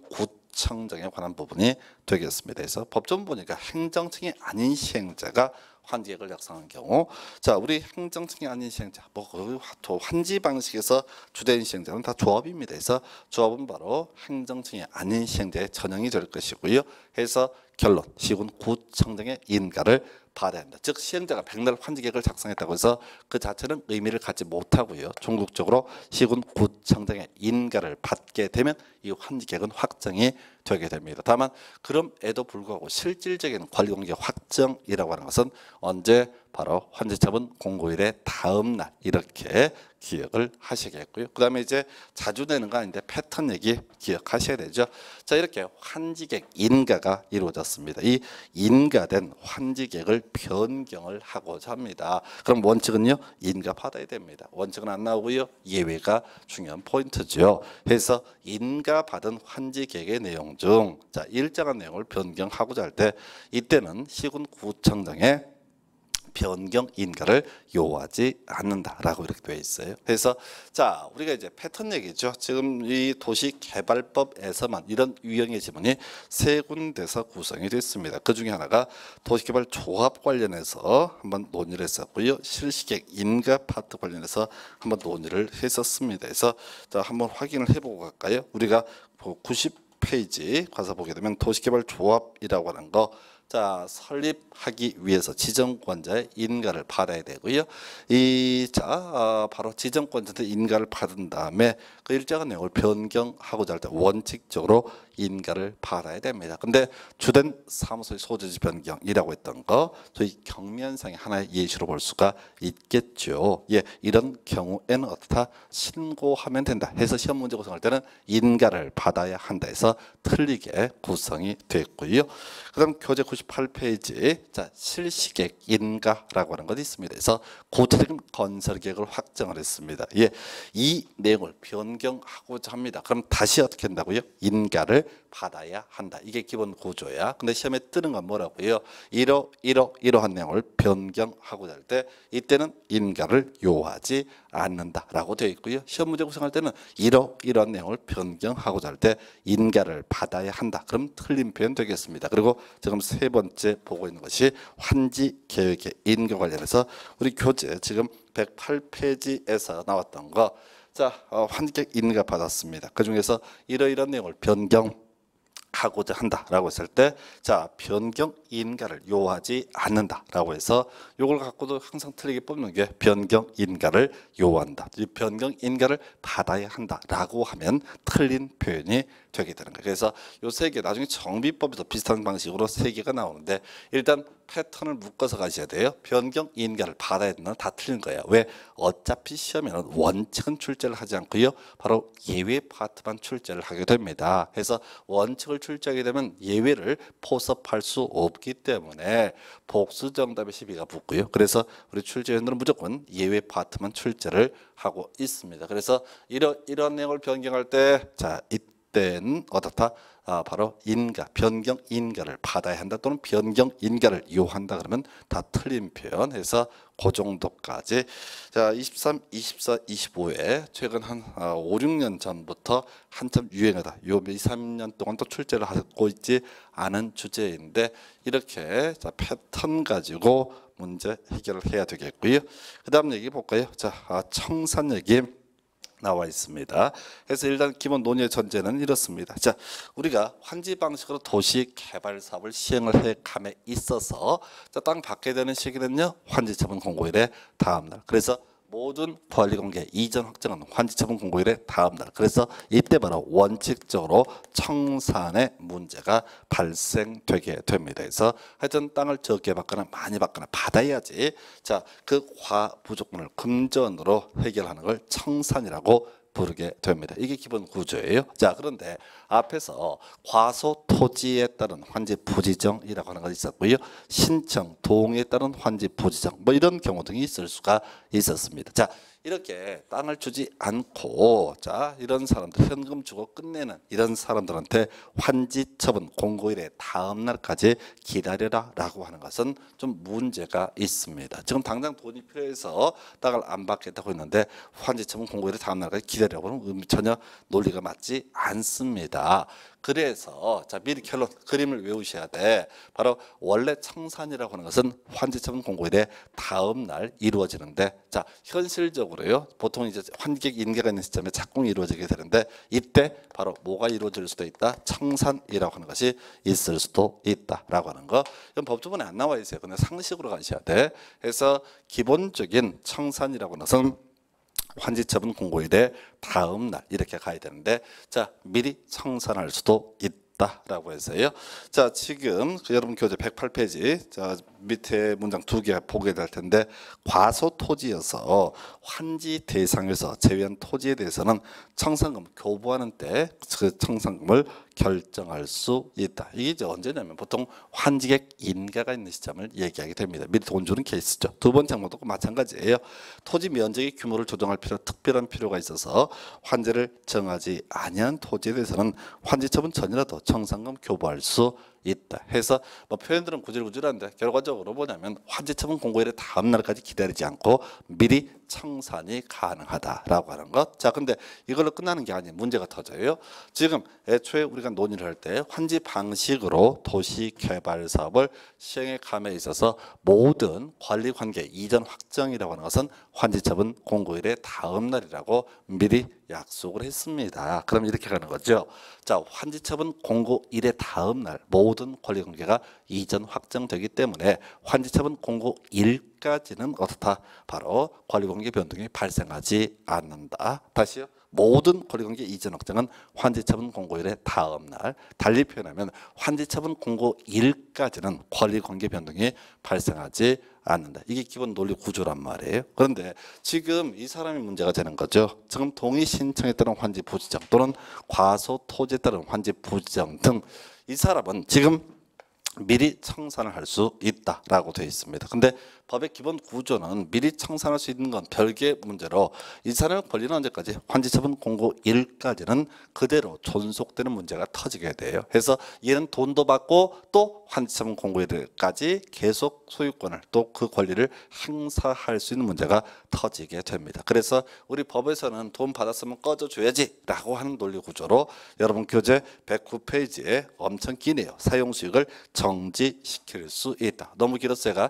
시군구청장에 관한 부분이 되겠습니다. 그래서 법조문 보니까 행정층이 아닌 시행자가 환지계획을 작성한 경우, 자 우리 행정층이 아닌 시행자, 뭐 환지 방식에서 주된 시행자는 다 조합입니다. 그래서 조합은 바로 행정층이 아닌 시행자의 전형이 될 것이고요. 해서 결론, 시군구청장의 인가를 받아야 한다. 즉 시행자가 백날 환지계획을 작성했다고 해서 그 자체는 의미를 갖지 못하고요. 종국적으로 시군구청장의 인가를 받게 되면 이 환지계획은 확정이 되게 됩니다. 다만 그럼에도 불구하고 실질적인 관리공개 확정이라고 하는 것은 언제? 바로 환지처분 공고일의 다음 날 이렇게 기억을 하시겠고요. 그 다음에 이제 자주 되는 거 아닌데 패턴 얘기 기억하셔야 되죠. 자 이렇게 환지계획 인가가 이루어졌습니다. 이 인가된 환지계획을 변경을 하고자 합니다. 그럼 원칙은요 인가 받아야 됩니다. 원칙은 안 나오고요 예외가 중요한 포인트죠. 그래서 인가 받은 환지계획의 내용 중 자 일정한 내용을 변경하고자 할 때 이때는 시군구청장의 변경 인가를 요하지 않는다라고 이렇게 되어 있어요. 그래서 자 우리가 이제 패턴 얘기죠. 지금 이 도시개발법에서만 이런 유형의 지문이 세 군데서 구성이 됐습니다. 그 중에 하나가 도시개발 조합 관련해서 한번 논의를 했었고요. 실시계획 인가 파트 관련해서 한번 논의를 했었습니다. 그래서 자 한번 확인을 해보고 갈까요? 우리가 구십 페이지 가서 보게 되면 도시개발 조합이라고 하는 거. 자 설립하기 위해서 지정권자의 인가를 받아야 되고요. 이자 어, 바로 지정권자한테 인가를 받은 다음에 그 일정한 내용을 변경하고자 할 때 원칙적으로 인가를 받아야 됩니다. 근데 주된 사무소의 소재지 변경이라고 했던 거 저희 경면상의 하나의 예시로 볼 수가 있겠죠. 예, 이런 경우에는 어떻다? 신고하면 된다 해서 시험 문제 구성할 때는 인가를 받아야 한다 해서 틀리게 구성이 됐고요. 그 다음 교재 구십팔 페이지 자 실시계획 인가라고 하는 것이 있습니다. 그래서 구체적인 건설계획을 확정을 했습니다. 예, 이 내용을 변경하고자 합니다. 그럼 다시 어떻게 한다고요? 인가를 받아야 한다. 이게 기본 구조야. 근데 시험에 뜨는 건 뭐라고요? 이러 이러 이러한 내용을 변경하고자 할 때 이때는 인가를 요하지 않는다라고 되어 있고요. 시험 문제 구성할 때는 이러 이러한 내용을 변경하고자 할 때 인가를 받아야 한다. 그럼 틀린 표현 되겠습니다. 그리고 지금 세 번째 보고 있는 것이 환지 계획의 인가 관련해서 우리 교재 지금 백팔 페이지에서 나왔던 거. 자, 어, 환지계획 인가 받았습니다. 그 중에서 이러이러한 내용을 변경 하고자 한다라고 했을 때 자 변경 인가를 요하지 않는다라고 해서 요걸 갖고도 항상 틀리게 뽑는 게 변경 인가를 요한다. 이 변경 인가를 받아야 한다라고 하면 틀린 표현이 되게 되는 거예요. 그래서 요 세 개 나중에 정비법에서 비슷한 방식으로 세 개가 나오는데 일단 패턴을 묶어서 가셔야 돼요. 변경 인가를 받아야 되는 다 틀린 거예요. 왜? 어차피 시험에는 원칙은 출제를 하지 않고요. 바로 예외 파트만 출제를 하게 됩니다. 그래서 원칙을 출제하게 되면 예외를 포섭할 수 없기 때문에 복수 정답의 시비가 붙고요. 그래서 우리 출제위원들은 무조건 예외 파트만 출제를 하고 있습니다. 그래서 이런 이런 내용을 변경할 때 자 이때는 어떻다? 아, 바로 인가, 변경 인가를 받아야 한다 또는 변경 인가를 요한다 그러면 다 틀린 표현 해서 그 정도까지. 자, 이십삼, 이십사, 이십오에 최근 한 오, 육 년 전부터 한참 유행하다. 요 이, 삼 년 동안 또 출제를 하고 있지 않은 주제인데 이렇게 자, 패턴 가지고 문제 해결을 해야 되겠고요. 그 다음 얘기 볼까요? 자, 아, 청산 얘기 나와 있습니다. 그래서 일단 기본 논의의 전제는 이렇습니다. 자, 우리가 환지 방식으로 도시 개발 사업을 시행을 해 감에 있어서 자, 땅 받게 되는 시기는요 환지 처분 공고일의 다음 날. 그래서 모든 권리관계 이전 확정은 환지처분 공고일의 다음 날. 그래서 이때 바로 원칙적으로 청산의 문제가 발생되게 됩니다. 그래서 하여튼 땅을 적게 받거나 많이 받거나 받아야지. 자, 그 과부족분을 금전으로 해결하는 걸 청산이라고 부르게 됩니다. 이게 기본 구조예요. 자, 그런데 앞에서 과소 토지에 따른 환지 부지정이라고 하는 것이 있었고요. 신청 동의에 따른 환지 부지정 뭐 이런 경우 등이 있을 수가 있었습니다. 자, 이렇게 땅을 주지 않고 자 이런 사람들 현금 주고 끝내는 이런 사람들한테 환지처분 공고일의 다음 날까지 기다려라 라고 하는 것은 좀 문제가 있습니다. 지금 당장 돈이 필요해서 땅을 안 받겠다고 했는데 환지처분 공고일의 다음 날까지 기다려보면 전혀 논리가 맞지 않습니다. 그래서 자 미리 결론 그림을 외우셔야 돼. 바로 원래 청산이라고 하는 것은 환지처분 공고일의 다음 날 이루어지는데 자 현실적으로요 보통 이제 환객 인계가 있는 시점에 착공이 이루어지게 되는데 이때 바로 뭐가 이루어질 수도 있다. 청산이라고 하는 것이 있을 수도 있다라고 하는 거. 이건 법조문에 안 나와 있어요. 근데 상식으로 가셔야 돼. 그래서 기본적인 청산이라고 하는 것은 환지처분 공고일의 다음 날 이렇게 가야 되는데 자 미리 청산할 수도 있다라고 해서요. 자 지금 여러분 교재 백팔 페이지 자 밑에 문장 두 개 보게 될 텐데 과소 토지여서 환지 대상에서 제외한 토지에 대해서는 청산금 교부하는 때 그 청산금을 결정할 수 있다. 이게 이제 언제냐면 보통 환지객 인가가 있는 시점을 얘기하게 됩니다. 미리 돈 주는 케이스죠. 두 번째 항목도 마찬가지예요. 토지 면적의 규모를 조정할 필요 특별한 필요가 있어서 환지를 정하지 아니한 토지에 대해서는 환지처분 전이라도 청산금 교부할 수 있다 해서 뭐 표현들은 구질구질한데 결과적으로 뭐냐면 환지처분 공고일의 다음 날까지 기다리지 않고 미리 청산이 가능하다라고 하는 것. 자, 근데 이걸로 끝나는 게 아니에요. 문제가 터져요. 지금 애초에 우리가 논의를 할 때 환지 방식으로 도시 개발 사업을 시행해 감에 있어서 모든 권리 관계 이전 확정이라고 하는 것은 환지처분 공고일의 다음 날이라고 미리 약속을 했습니다. 그럼 이렇게 가는 거죠. 자, 환지처분 공고일의 다음 날 모든 권리 관계가 이전 확정되기 때문에 환지처분 공고일까지는 어떻다? 바로 권리관계 변동이 발생하지 않는다. 다시요. 모든 권리관계 이전 확정은 환지처분 공고일의 다음 날. 달리 표현하면 환지처분 공고일까지는 권리관계 변동이 발생하지 않는다. 이게 기본 논리 구조란 말이에요. 그런데 지금 이 사람이 문제가 되는 거죠. 지금 동의 신청에 따른 환지 부지정 또는 과소 토지에 따른 환지 부지정 등 이 사람은 지금 미리 청산을 할 수 있다라고 되어 있습니다. 근데 법의 기본 구조는 미리 청산할 수 있는 건 별개의 문제로 이 사람의 권리는 언제까지 환지처분 공고일까지는 그대로 존속되는 문제가 터지게 돼요. 그래서 얘는 돈도 받고 또 환지처분 공고일까지 계속 소유권을 또 그 권리를 행사할 수 있는 문제가 터지게 됩니다. 그래서 우리 법에서는 돈 받았으면 꺼져줘야지 라고 하는 논리 구조로 여러분 교재 백구 페이지에 엄청 기네요. 사용수익을 정지시킬 수 있다. 너무 길어서 제가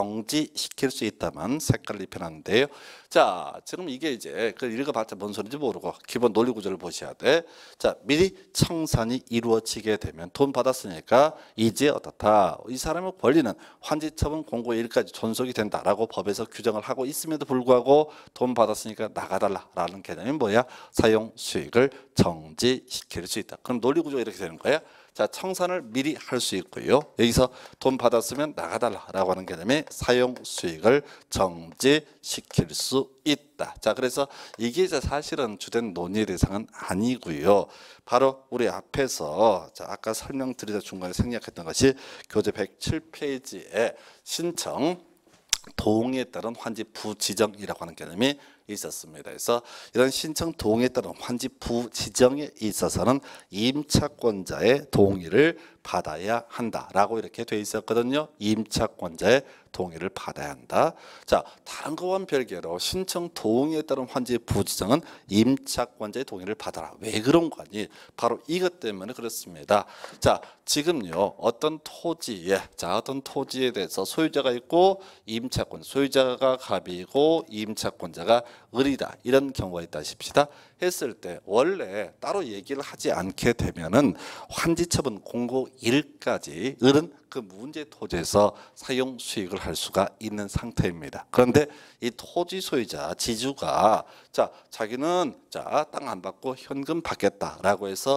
정지시킬 수 있다만 색깔을 입혀놨는데요. 자, 지금 이게 이제 그 읽어봤자 뭔 소리인지 모르고 기본 논리 구조를 보셔야 돼. 자, 미리 청산이 이루어지게 되면 돈 받았으니까 이제 어떻다? 이 사람의 권리는 환지처분 공고일까지 존속이 된다라고 법에서 규정을 하고 있음에도 불구하고 돈 받았으니까 나가달라라는 개념이 뭐야? 사용 수익을 정지시킬 수 있다. 그럼 논리 구조가 이렇게 되는 거야. 자, 청산을 미리 할 수 있고요. 여기서 돈 받았으면 나가달라라고 하는 개념의 사용 수익을 정지시킬 수 있다. 자, 그래서 이게 이제 사실은 주된 논의 대상은 아니고요. 바로 우리 앞에서 자, 아까 설명드리다 중간에 생략했던 것이 교재 백칠 페이지에 신청 동의에 따른 환지 부지정이라고 하는 개념이 있었습니다. 그래서 이런 신청 동의에 따른 환지 부지정에 있어서는 임차권자의 동의를 받아야 한다라고 이렇게 돼 있었거든요. 임차권자의 동의를 받아야 한다. 자, 다른 거와는 별개로 신청 동의에 따른 환지 부지정은 임차권자의 동의를 받아라. 왜 그런 거니? 바로 이것 때문에 그렇습니다. 자, 지금요 어떤 토지에 자 어떤 토지에 대해서 소유자가 있고 임차권 소유자가 갑이고 임차권자가 을이다 이런 경우가 있다 싶시다. 했을 때 원래 따로 얘기를 하지 않게 되면은 환지처분 공고일까지 을은 그 문제 토지에서 사용 수익을 할 수가 있는 상태입니다. 그런데 이 토지 소유자 지주가 자 자기는 자 땅 안 받고 현금 받겠다라고 해서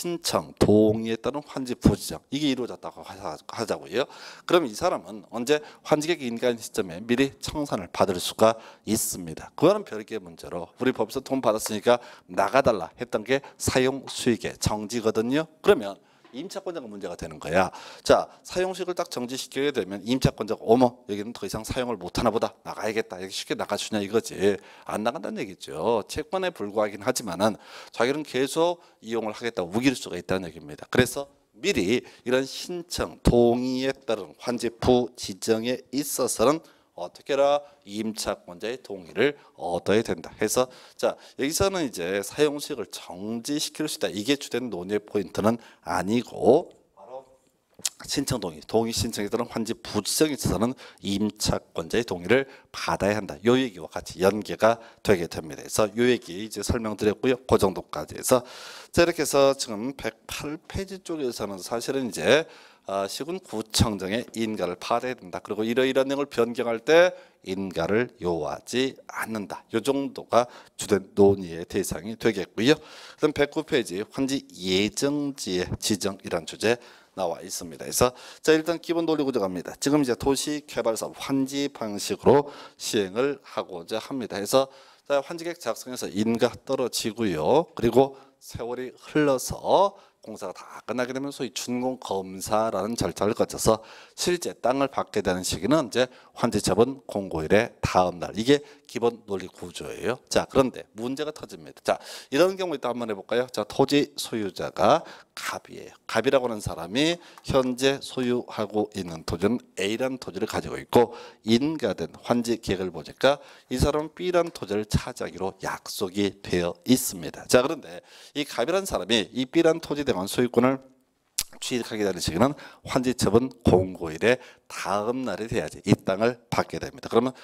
신청 동의에 따른 환지 부지정 이게 이루어졌다고 하자고요. 그럼 이 사람은 언제 환지객 인가한 시점에 미리 청산을 받을 수가 있습니다. 그거는 별개의 문제로 우리 법에서 돈 받았으니까 나가달라 했던 게 사용 수익의 정지거든요. 그러면 임차권자가 문제가 되는 거야. 자, 사용식을 딱 정지시키게 되면 임차권자가 어머 여기는 더 이상 사용을 못하나 보다 나가야겠다. 여기 쉽게 나가주냐 이거지. 안 나간다는 얘기죠. 채권에 불과하긴 하지만은 자기는 계속 이용을 하겠다 우길 수가 있다는 얘기입니다. 그래서 미리 이런 신청 동의에 따른 환지 부지정에 있어서는 어떻게 해라 임차권자의 동의를 얻어야 된다 해서 자 여기서는 이제 사용식을 정지시킬 수 있다. 이게 주된 논의의 포인트는 아니고 바로 신청 동의, 동의 신청에 따른 환지 부지정에 있어서는 임차권자의 동의를 받아야 한다. 요 얘기와 같이 연계가 되게 됩니다. 그래서 요 얘기 이제 설명드렸고요. 그 정도까지 해서 자 이렇게 해서 지금 백팔 페이지 쪽에서는 사실은 이제 어, 시군구청장의 인가를 받아야 된다. 그리고 이러이러한 내용을 변경할 때 인가를 요하지 않는다. 이 정도가 주된 논의의 대상이 되겠고요. 그다음 백구 페이지 환지 예정지의 지정이란 주제 나와 있습니다. 그래서 자 일단 기본 논리 구조 갑니다. 지금 이제 도시개발사업 환지 방식으로 시행을 하고자 합니다. 그래서 자 환지계획 작성해서 인가 떨어지고요. 그리고 세월이 흘러서 공사가 다 끝나게 되면 소위 준공 검사라는 절차를 거쳐서 실제 땅을 받게 되는 시기는 이제 환지처분 공고일의 다음 날. 이게 기본 논리 구조예요. 자, 그런데 문제가 터집니다. 자, 이런 경우 또 한번 해볼까요? 자, 토지 소유자가 갑이에요. 갑이라고 하는 사람이 현재 소유하고 있는 토지는 A라는 토지를 가지고 있고 인가된 환지 계획을 보니까 이 사람은 B라는 토지를 차지하기로 약속이 되어 있습니다. 자, 그런데 이 갑이라는 사람이 이 B라는 토지에 대한 소유권을 취득하게 되는 시기는 환지처분 공고일의 다음 날이 돼야지 이 땅을 받게 됩니다. 그러면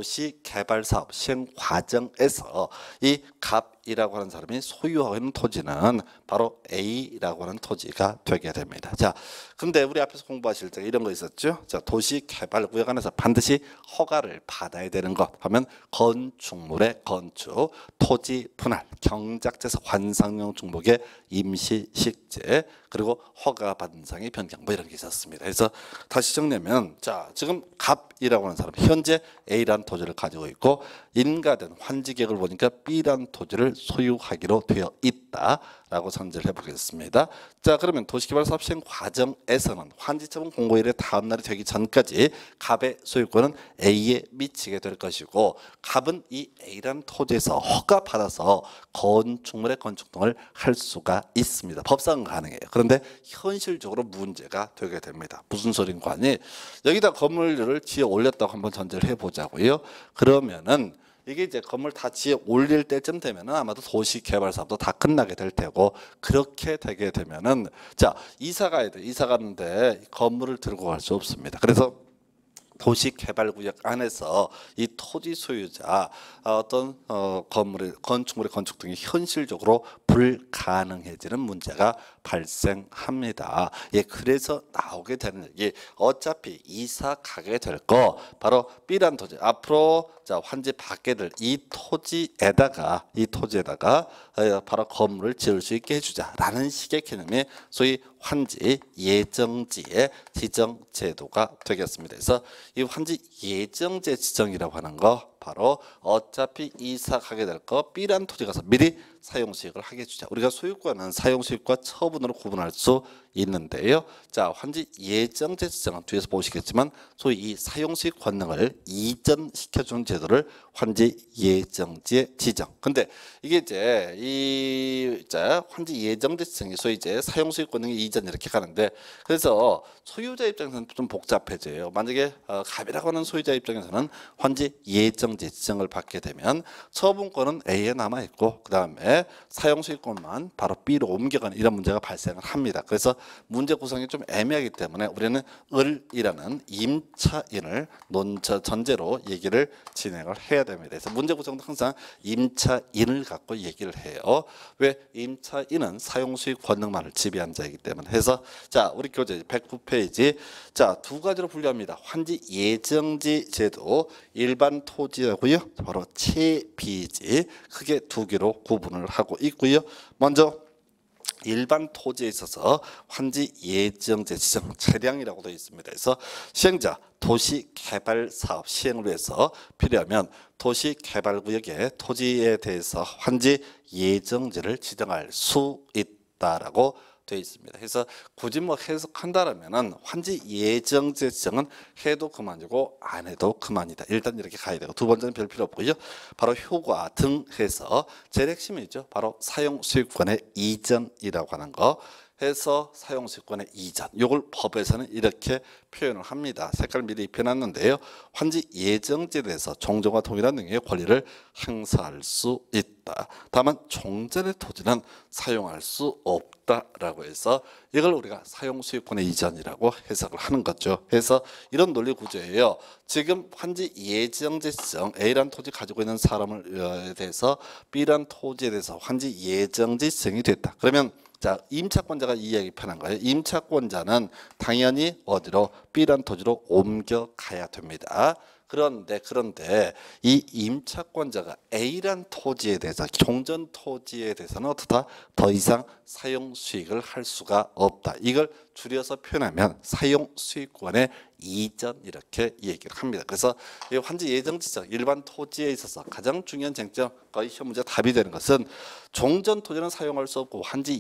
도시개발사업 시행 과정에서 이 갑이라고 하는 사람이 소유하고 있는 토지는 바로 A라고 하는 토지가 되게 됩니다. 자, 근데 우리 앞에서 공부하실 때 이런 거 있었죠? 자, 도시개발구역 안에서 반드시 허가를 받아야 되는 것 하면 건축물의 건축, 토지 분할, 경작지에서 환상용 중목의 임시식재, 그리고 허가 받은 상의 변경 뭐 이런 게 있었습니다. 그래서 다시 정리하면 자 지금 갑이라고 하는 사람 현재 A라는 토지를 가지고 있고 인가된 환지계획을 보니까 B라는 토지를 소유하기로 되어 있다라고 선제를 해보겠습니다. 자 그러면 도시개발사업 시행 과정에서는 환지처분 공고일의 다음 날이 되기 전까지 갑의 소유권은 A에 미치게 될 것이고 갑은 이 A라는 토지에서 허가 받아서 건축물의 건축 등을 할 수가 있습니다. 법상은 가능해요. 그런데 현실적으로 문제가 되게 됩니다. 무슨 소린가 하니 여기다 건물을 지어 올렸다고 한번 전제를 해보자고요. 그러면은 이게 이제 건물 다 지어 올릴 때쯤 되면은 아마도 도시개발 사업도 다 끝나게 될 테고 그렇게 되게 되면은 자 이사 가야 돼. 이사 가는데 건물을 들고 갈 수 없습니다. 그래서 도시개발구역 안에서 이 토지 소유자 어떤 어, 건물의 건축물의 건축 등이 현실적으로 불가능해지는 문제가 발생합니다. 예, 그래서 나오게 되는 얘기 어차피 이사 가게 될 거 바로 B란 토지 앞으로 자 환지 받게 될 이 토지에다가 이 토지에다가 바로 건물을 지을 수 있게 해주자라는 식의 개념이 소위 환지 예정지의 지정 제도가 되겠습니다. 그래서 이 환지 예정제 지정이라고 하는 거 바로 어차피 이사 가게 될 거 B라는 토지 가서 미리 사용수익을 하게 해주자. 우리가 소유권은 사용수익과 처분으로 구분할 수 있는데요. 자 환지 예정제 지정은 뒤에서 보시겠지만 소위 이 사용수익 권능을 이전시켜주는 제도를 환지 예정지의 지정. 근데 이게 이제 이 자 환지 예정제 지정이 소위 이제 사용수익 권능의 이전 이렇게 가는데 그래서 소유자 입장에서는 좀 복잡해져요. 만약에 어, 갑이라고 하는 소유자 입장에서는 환지 예정제 지정을 받게 되면 처분권은 A에 남아 있고 그 다음에 사용수익권만 바로 B로 옮겨가는 이런 문제가 발생을 합니다. 그래서 문제 구성이 좀 애매하기 때문에 우리는 을이라는 임차인을 논자 전제로 얘기를 진행을 해야 됩니다. 그래서 문제 구성도 항상 임차인을 갖고 얘기를 해요. 왜? 임차인은 사용수익 권능만을 지배한 자이기 때문에. 해서 자, 우리 교재 백구 페이지 자, 두 가지로 분류합니다. 환지 예정지 제도, 일반 토지하고요. 바로 채비지. 크게 두 개로 구분을 하고 있고요. 먼저 일반 토지에 있어서 환지 예정제 지정 차량이라고 되어 있습니다. 그래서 시행자 도시개발사업 시행을 위해서 필요하면 도시개발구역의 토지에 대해서 환지 예정제를 지정할 수 있다라고 되어 있습니다. 그래서 굳이 뭐 해석한다라면은 환지 예정제 지정은 해도 그만이고 안 해도 그만이다. 일단 이렇게 가야 되고 두 번째는 별 필요 없고요. 바로 효과 등 해서 제일 핵심이죠. 바로 사용 수익권의 이전이라고 하는 거. 해서 사용 수익권의 이전. 이걸 법에서는 이렇게 표현을 합니다. 색깔 미리 입혀놨는데요. 환지 예정제에 대해서 종전과 동일한 능력의 권리를 행사할 수 있다. 다만 종전의 토지는 사용할 수 없다라고 해서 이걸 우리가 사용 수익권의 이전이라고 해석을 하는 거죠. 그래서 이런 논리 구조예요. 지금 환지 예정제 지정 A라는 토지 가지고 있는 사람에 대해서 B라는 토지에 대해서 환지 예정제 지정이 됐다. 그러면 자, 임차권자가 이 이야기 편한 거예요. 임차권자는 당연히 어디로 B라는 토지로 옮겨가야 됩니다. 그런데 그런데 이 임차권자가 A란 토지에 대해서 종전 토지에 대해서는 어떻다? 더 이상 사용 수익을 할 수가 없다. 이걸 줄여서 표현하면 사용 수익권의 이전 이렇게 얘기를 합니다. 그래서 이 환지 예정 지정 일반 토지에 있어서 가장 중요한 쟁점 거의 시험 문제 답이 되는 것은 종전 토지는 사용할 수 없고 환지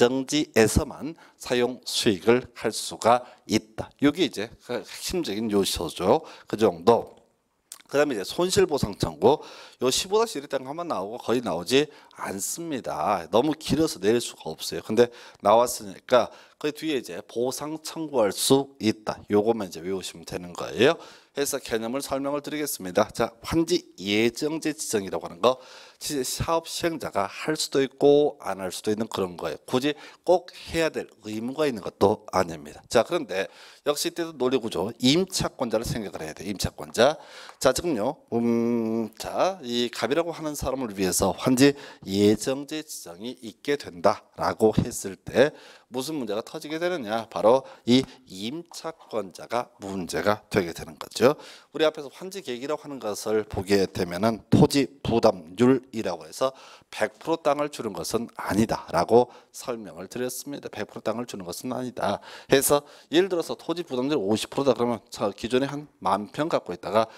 예정지에서만 사용 수익을 할 수가 있다. 이게 이제 핵심적인 요소죠. 그 정도. 그 다음에 이제 손실보상 청구 요 십오 다시 일 장 한번 나오고 거의 나오지 않습니다. 너무 길어서 낼 수가 없어요. 근데 나왔으니까 그 뒤에 이제 보상 청구할 수 있다. 요것만 이제 외우시면 되는 거예요. 해서 개념을 설명을 드리겠습니다. 자, 환지 예정제 지정이라고 하는 거 사업 시행자가 할 수도 있고 안 할 수도 있는 그런 거예요. 굳이 꼭 해야 될 의무가 있는 것도 아닙니다. 자, 그런데 역시 이때도 논리 구조 임차권자를 생각을 해야 돼요. 임차권자. 자, 지금요. 음, 자, 이 갑이라고 하는 사람을 위해서 환지 예정제 지정이 있게 된다라고 했을 때 무슨 문제가 터지게 되느냐? 바로 이 임차권자가 문제가 되게 되는 거죠. 우리 앞에서 환지 계획이라고 하는 것을 보게 되면은 토지 부담률이라고 해서 백 퍼센트 땅을 주는 것은 아니다라고 설명을 드렸습니다. 백 퍼센트 땅을 주는 것은 아니다. 해서 예를 들어서 토지 부담률 오십 퍼센트다 그러면 기존에 한 만 평 갖고 있다가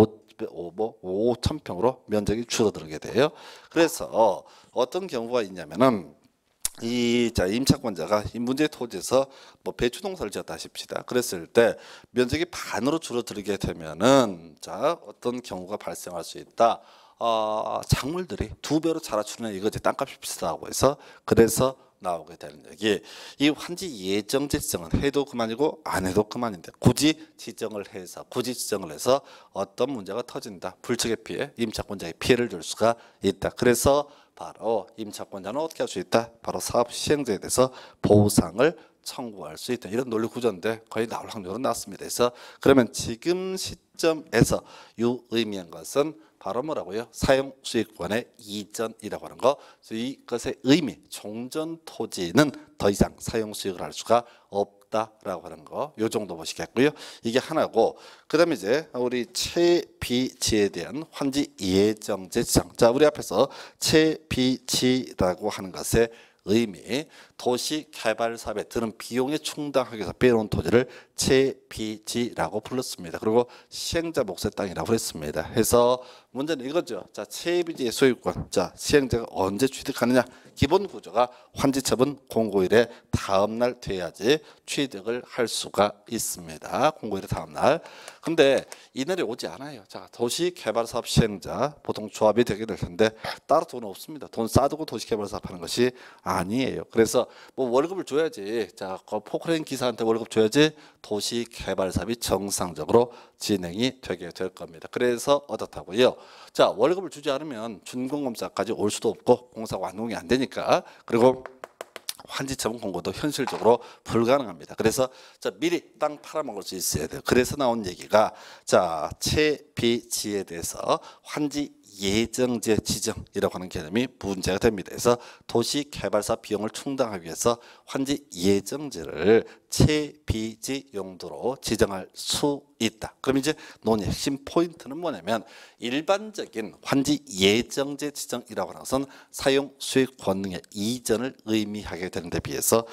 오천 평으로 면적이 줄어들게 돼요. 그래서 어떤 경우가 있냐면은 이 자 임차권자가 이 문제 토지에서 뭐 배추 농사를 지었다 하십시다. 그랬을 때 면적이 반으로 줄어들게 되면은 자 어떤 경우가 발생할 수 있다. 어, 작물들이 두 배로 자라주는 이거 이제 땅값이 비싸다고 해서 그래서 나오게 되는 얘기. 이 환지 예정제 지정은 해도 그만이고 안 해도 그만인데 굳이 지정을 해서 굳이 지정을 해서 어떤 문제가 터진다. 불측의 피해, 임차권자의 피해를 줄 수가 있다. 그래서 바로 임차권자는 어떻게 할 수 있다? 바로 사업 시행자에 대해서 보상을 청구할 수 있다. 이런 논리 구조인데 거의 나올 확률은 낮습니다. 그래서 그러면 지금 시점에서 이 의미한 것은 바로 뭐라고요? 사용 수익권의 이전이라고 하는 거. 이것의 의미, 종전 토지는 더 이상 사용 수익을 할 수가 없다라고 하는 거. 요 정도 보시겠고요. 이게 하나고, 그다음에 이제 우리 채비지에 대한 환지 예정제 지정. 자, 우리 앞에서 채비지라고 하는 것의 의미, 도시개발 사업에 드는 비용에 충당하기 위해서 빼놓은 토지를 채비지라고 불렀습니다. 그리고 시행자 몫의 땅이라고 했습니다. 해서 문제는 이거죠. 자, 채비지의 소유권. 자, 시행자가 언제 취득하느냐? 기본 구조가 환지처분 공고일의 다음 날 돼야지 취득을 할 수가 있습니다. 공고일의 다음 날. 근데 이날이 오지 않아요. 자, 도시개발 사업 시행자 보통 조합이 되게 될 텐데 따로 돈 없습니다. 돈 싸두고 도시개발 사업 하는 것이 아니에요. 그래서 뭐 월급을 줘야지. 자, 그 포크레인 기사한테 월급 줘야지 도시개발 사업이 정상적으로 진행이 되게 될 겁니다. 그래서 어떻다고요? 자, 월급을 주지 않으면 준공검사까지 올 수도 없고 공사 완공이 안 되니까. 그리고 환지 처분 공고도 현실적으로 불가능합니다. 그래서 자, 미리 땅 팔아먹을 수 있어야 돼요. 그래서 나온 얘기가 자, 채비지에 대해서 환지 예정지 지정이라고 하는 개념이 문제가 됩니다. 그래서 도시개발사 비용을 충당하기 위해서 환지 예정지를 채비지 용도로 지정할 수 있다. 그럼 이제 논의 핵심 포인트는 뭐냐면 일반적인 환지 예정지 지정이라고 하는 것은 사용 수익 권능의 이전을 의미하게 되는 데 비해서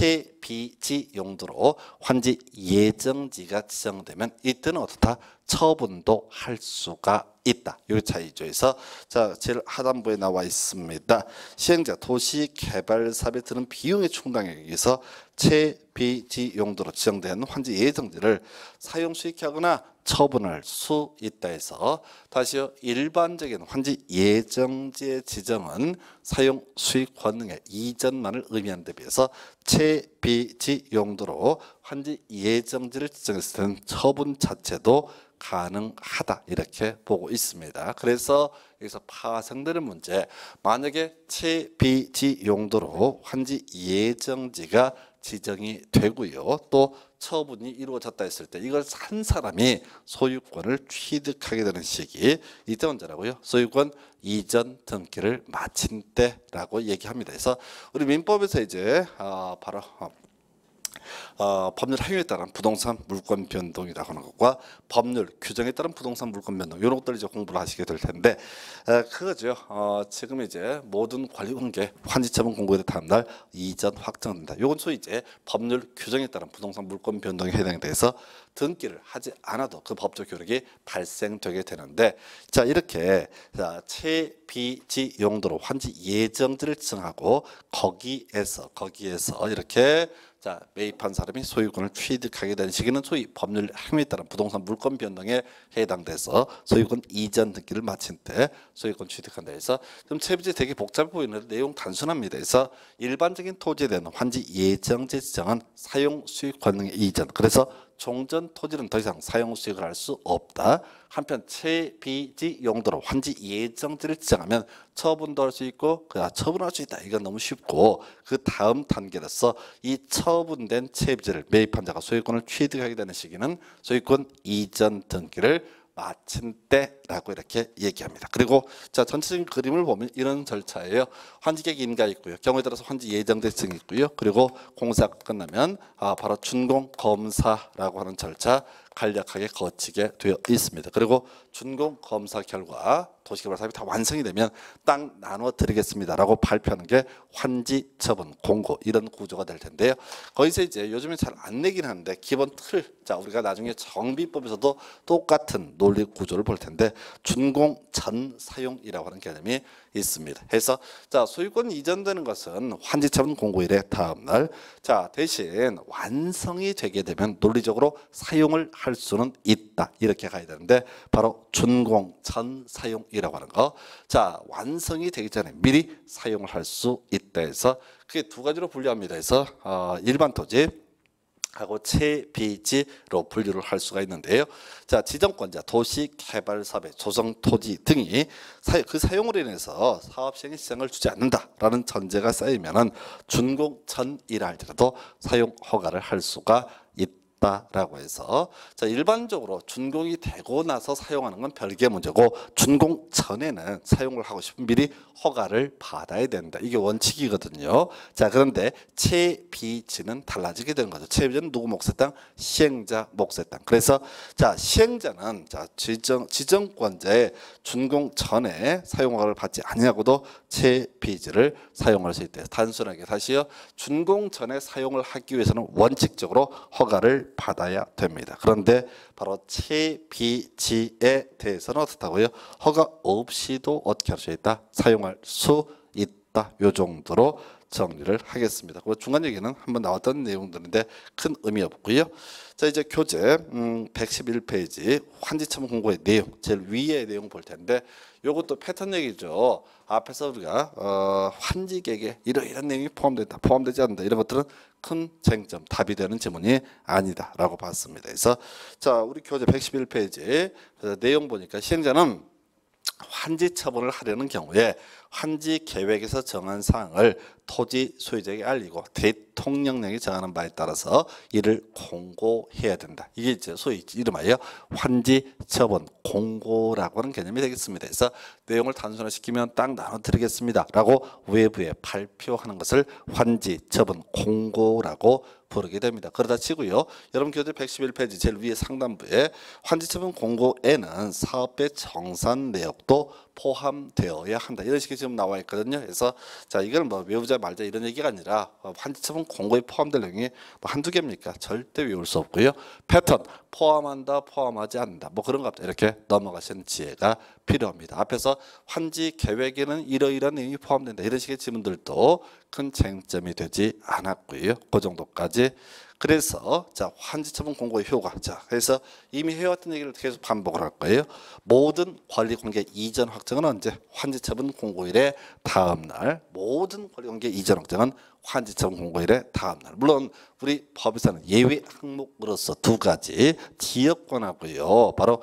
채비지 용도로 환지 예정지가 지정되면 이때는 어떻다? 처분도 할 수가 있다. 이 차이죠. 그래서 자, 제일 하단부에 나와 있습니다. 시행자 도시개발 사업에 드는 비용의 충당에 의해서 채비지 용도로 지정된 환지 예정지를 사용 수익하거나 처분할 수 있다 해서 다시요, 일반적인 환지 예정지의 지정은 사용 수익 권능의 이전만을 의미하는 데 비해서 채비지 용도로 환지 예정지를 지정했을 때는 처분 자체도 가능하다 이렇게 보고 있습니다. 그래서 여기서 파생되는 문제, 만약에 채비지 용도로 환지 예정지가 지정이 되고요, 또 처분이 이루어졌다 했을 때 이걸 산 사람이 소유권을 취득하게 되는 시기, 이때 언제라고요? 소유권 이전 등기를 마친 때라고 얘기합니다. 그래서 우리 민법에서 이제 어, 바로 어, 어, 법률 행위에 따른 부동산 물권 변동이라고 하는 것과 법률 규정에 따른 부동산 물권 변동, 이런 것들 이제 공부를 하시게 될 텐데 에, 그거죠. 어, 지금 이제 모든 권리관계 환지처분 공고에 다음 날 이전 확정된다. 이건 소위 이제 법률 규정에 따른 부동산 물권 변동에 해당이 돼서 등기를 하지 않아도 그 법적 효력이 발생되게 되는데, 자 이렇게 자, 채비지 용도로 환지 예정지를 지정하고 거기에서 거기에서 이렇게 자 매입한 사람이 소유권을 취득하게 되는 시기는 소위 법률 행위에 따른 부동산 물권 변동에 해당돼서 소유권 이전 등기를 마친 때 소유권 취득한다 해서 좀 채비지 되게 복잡해 보이는데 내용 단순합니다. 그래서 일반적인 토지에 대한 환지 예정지 지정은 사용 수익 권능의 이전, 그래서 종전 토지는 더 이상 사용 수익을 할 수 없다. 한편 채비지 용도로 환지 예정지를 지정하면 처분도 할 수 있고 그 처분할 수 있다. 이건 너무 쉽고, 그 다음 단계로서 이 처분된 채비지를 매입한 자가 소유권을 취득하게 되는 시기는 소유권 이전 등기를 마친 때라고 이렇게 얘기합니다. 그리고 자 전체적인 그림을 보면 이런 절차예요. 환지계획 인가 있고요. 경우에 따라서 환지 예정지 지정이 있고요. 그리고 공사가 끝나면 아, 바로 준공 검사라고 하는 절차 간략하게 거치게 되어 있습니다. 그리고 준공 검사 결과 도시개발 사업이 다 완성이 되면 땅 나눠 드리겠습니다라고 발표하는 게 환지 처분 공고, 이런 구조가 될 텐데요. 거기서 이제 요즘에 잘 안 내긴 하는데 기본 틀, 자 우리가 나중에 정비법에서도 똑같은 논리 구조를 볼 텐데 준공 전 사용이라고 하는 개념이 있습니다. 해서 자 소유권 이전되는 것은 환지 처분 공고일의 다음 날, 자 대신 완성이 되게 되면 논리적으로 사용을 할 수는 있다 이렇게 가야 되는데 바로 준공 전 사용이라고 하는 거. 자 완성이 되기 전에 미리 사용을 할 수 있다 해서 그게 두 가지로 분류합니다. 해서 어, 일반 토지 하고 채비지로 분류를 할 수가 있는데요. 자 지정권자, 도시개발사업의 조성토지 등이 사, 그 사용으로 인해서 사업 시행에 지장을 주지 않는다라는 전제가 쌓이면은 준공 전이라 할지라도 사용 허가를 할 수가 있다라고 해서 자 일반적으로 준공이 되고 나서 사용하는 건 별개의 문제고 준공 전에는 사용을 하고 싶으면 미리 허가를 받아야 된다. 이게 원칙이거든요. 자 그런데 채비지는 달라지게 되는 거죠. 채비지는 누구 몫의 땅? 시행자 몫의 땅. 그래서 자 시행자는 자 지정 지정권자의 준공 전에 사용허가를 받지 아니하고도 채비지를 사용할 수 있대요. 단순하게 다시요. 준공 전에 사용을 하기 위해서는 원칙적으로 허가를 받아야 됩니다. 그런데 바로 채비지에 대해서는 어떻다고요? 허가 없이도 어떻게 할 수 있다? 사용할 수 있다. 요 정도로 정리를 하겠습니다. 그 중간 얘기는 한번 나왔던 내용들인데 큰 의미 없고요. 자 이제 교재 음, 백십일 페이지 환지처분 공고의 내용, 제일 위의 내용 볼 텐데 요것도 패턴 얘기죠. 앞에서 우리가 어, 환지계획에 이러이런 내용이 포함된다, 포함되지 않는다, 이런 것들은 큰 쟁점, 답이 되는 지문이 아니다라고 봤습니다. 그래서 자 우리 교재 백십일 페이지 내용 보니까 시행자는 환지 처분을 하려는 경우에 환지 계획에서 정한 사항을 토지 소유자에게 알리고 대통령령이 정하는 바에 따라서 이를 공고해야 된다. 이게 이제 소위 이름하여 환지 처분 공고라고 하는 개념이 되겠습니다. 그래서 내용을 단순화시키면 딱 나눠드리겠습니다 라고 외부에 발표하는 것을 환지 처분 공고라고 부르게 됩니다. 그러다 치고요. 여러분 교재 백십일 페이지 제일 위에 상단부에 환지처분 공고에는 사업의 정산 내역도 포함되어야 한다. 이런 식이 지금 나와 있거든요. 그래서 자 이걸 뭐 외우자 말자 이런 얘기가 아니라 환지처분 공고에 포함될 내용이 뭐 한두 개입니까? 절대 외울 수 없고요. 패턴 포함한다 포함하지 않는다 뭐 그런 것들 이렇게 넘어가시는 지혜가 필요합니다. 앞에서 환지 계획에는 이러이러한 내용이 포함된다. 이런 식의 질문들도 큰 쟁점이 되지 않았고요. 그 정도까지. 그래서 자 환지처분 공고의 효과. 자 그래서 이미 해왔던 얘기를 계속 반복을 할 거예요. 모든 권리관계 이전 확정은 언제? 환지처분 공고일의 다음 날. 모든 권리관계 이전 확정은 환지처분 공고일의 다음 날. 물론 우리 법에서는 예외 항목으로서 두 가지 지역권하고요. 바로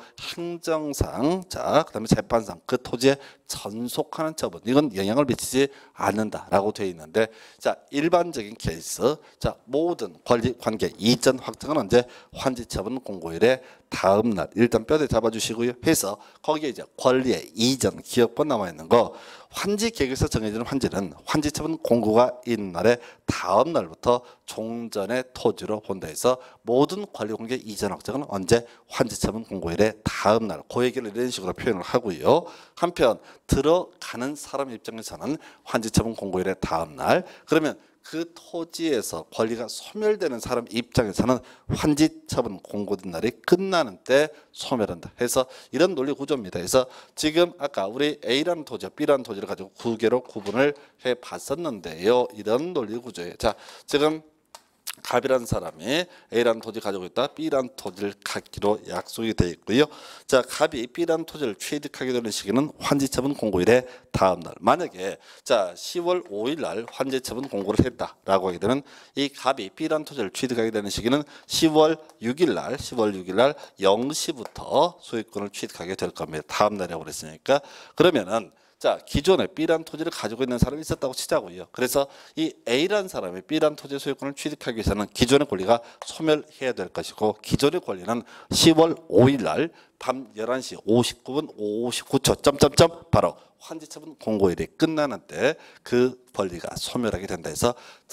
행정상, 자 그다음에 재판상 그 토지에 전속하는 처분 이건 영향을 미치지 않는다라고 되어 있는데 자 일반적인 케이스 자 모든 권리관계 이전 확정은 언제? 환지처분 공고일의 다음 날. 일단 뼈대 잡아주시고요. 해서 거기에 이제 권리의 이전 기억권 남아 있는 거 환지 계획에서 정해지는 환지는 환지처분 공고가 있는 날의 다음 날부터 종전의 토지로 본다 해서 모든 권리관계 이전 확정은 언제? 환지처분 공고일의 다음 날. 그 얘기를 이런 식으로 표현을 하고요. 한편 들어가는 사람 입장에서는 환지처분 공고일의 다음 날. 그러면 그 토지에서 권리가 소멸되는 사람 입장에서는 환지처분 공고된 날이 끝나는 때 소멸한다. 해서 이런 논리 구조입니다. 그래서 지금 아까 우리 A라는 토지와 B라는 토지를 가지고 두 개로 구분을 해 봤었는데요. 이런 논리 구조예요. 자, 지금 갑이라는 사람이 A라는 토지 가지고 있다. B라는 토지를 갖기로 약속이 되어 있고요. 자, 갑이 B라는 토지를 취득하게 되는 시기는 환지처분 공고일의 다음 날. 만약에 자 시월 오일 날 환지처분 공고를 했다라고 하게 되면 이 갑이 B라는 토지를 취득하게 되는 시기는 시월 육일 날, 시월 육일 날 영 시부터 소유권을 취득하게 될 겁니다. 다음 날이라고 그랬으니까 그러면은. 자 기존에 B라는 토지를 가지고 있는 사람이 있었다고 치자고요. 그래서 이 A라는 사람이 B라는 토지 소유권을 취득하기 위해서는 기존의 권리가 소멸해야 될 것이고 기존의 권리는 시월 오일 날 밤 열한 시 오십구 분 오십구 초 점점점 바로 환지처분 공고일이 끝나는 때 그 권리가 소멸하게 된다 해서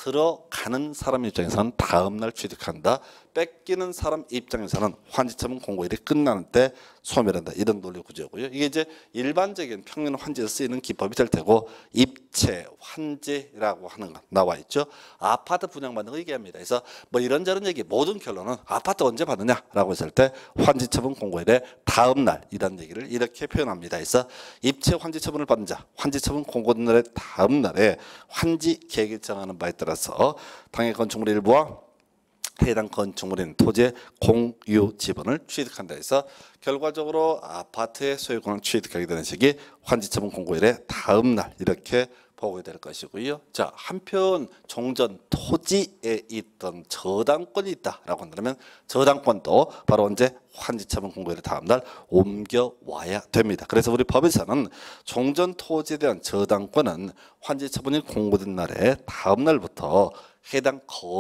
들어가는 사람 입장에서는 다음 날 취득한다. 뺏기는 사람 입장에서는 환지처분 공고일이 끝나는 때 소멸한다. 이런 논리 구조고요. 이게 이제 일반적인 평면 환지에서 쓰이는 기법이 될 테고 입체 환지라고 하는 거 나와 있죠. 아파트 분양받는 거 얘기합니다. 그래서 뭐 이런저런 얘기 모든 결론은 아파트 언제 받느냐라고 했을 때 환지처분 공고일의 다음 날 이런 얘기를 이렇게 표현합니다. 그래서 입체 환지처분을 받는 자 환지처분 공고된 날의 다음 날에 환지 계획을 정하는 바에 따라서 당해 건축물 일부와 해당 건축물인 토지의 공유 지분을 취득한다 해서 결과적으로 아파트의 소유권을 취득하게 되는 시기 환지처분 공고일의 다음 날 이렇게 보게 될 것이고요. 자 한편 종전 토지에 있던 저당권이 있다라고 한다면 저당권도 바로 언제 환지처분 공고일의 다음 날 옮겨와야 됩니다. 그래서 우리 법에서는 종전 토지에 대한 저당권은 환지처분이 공고된 날의 다음 날부터 해당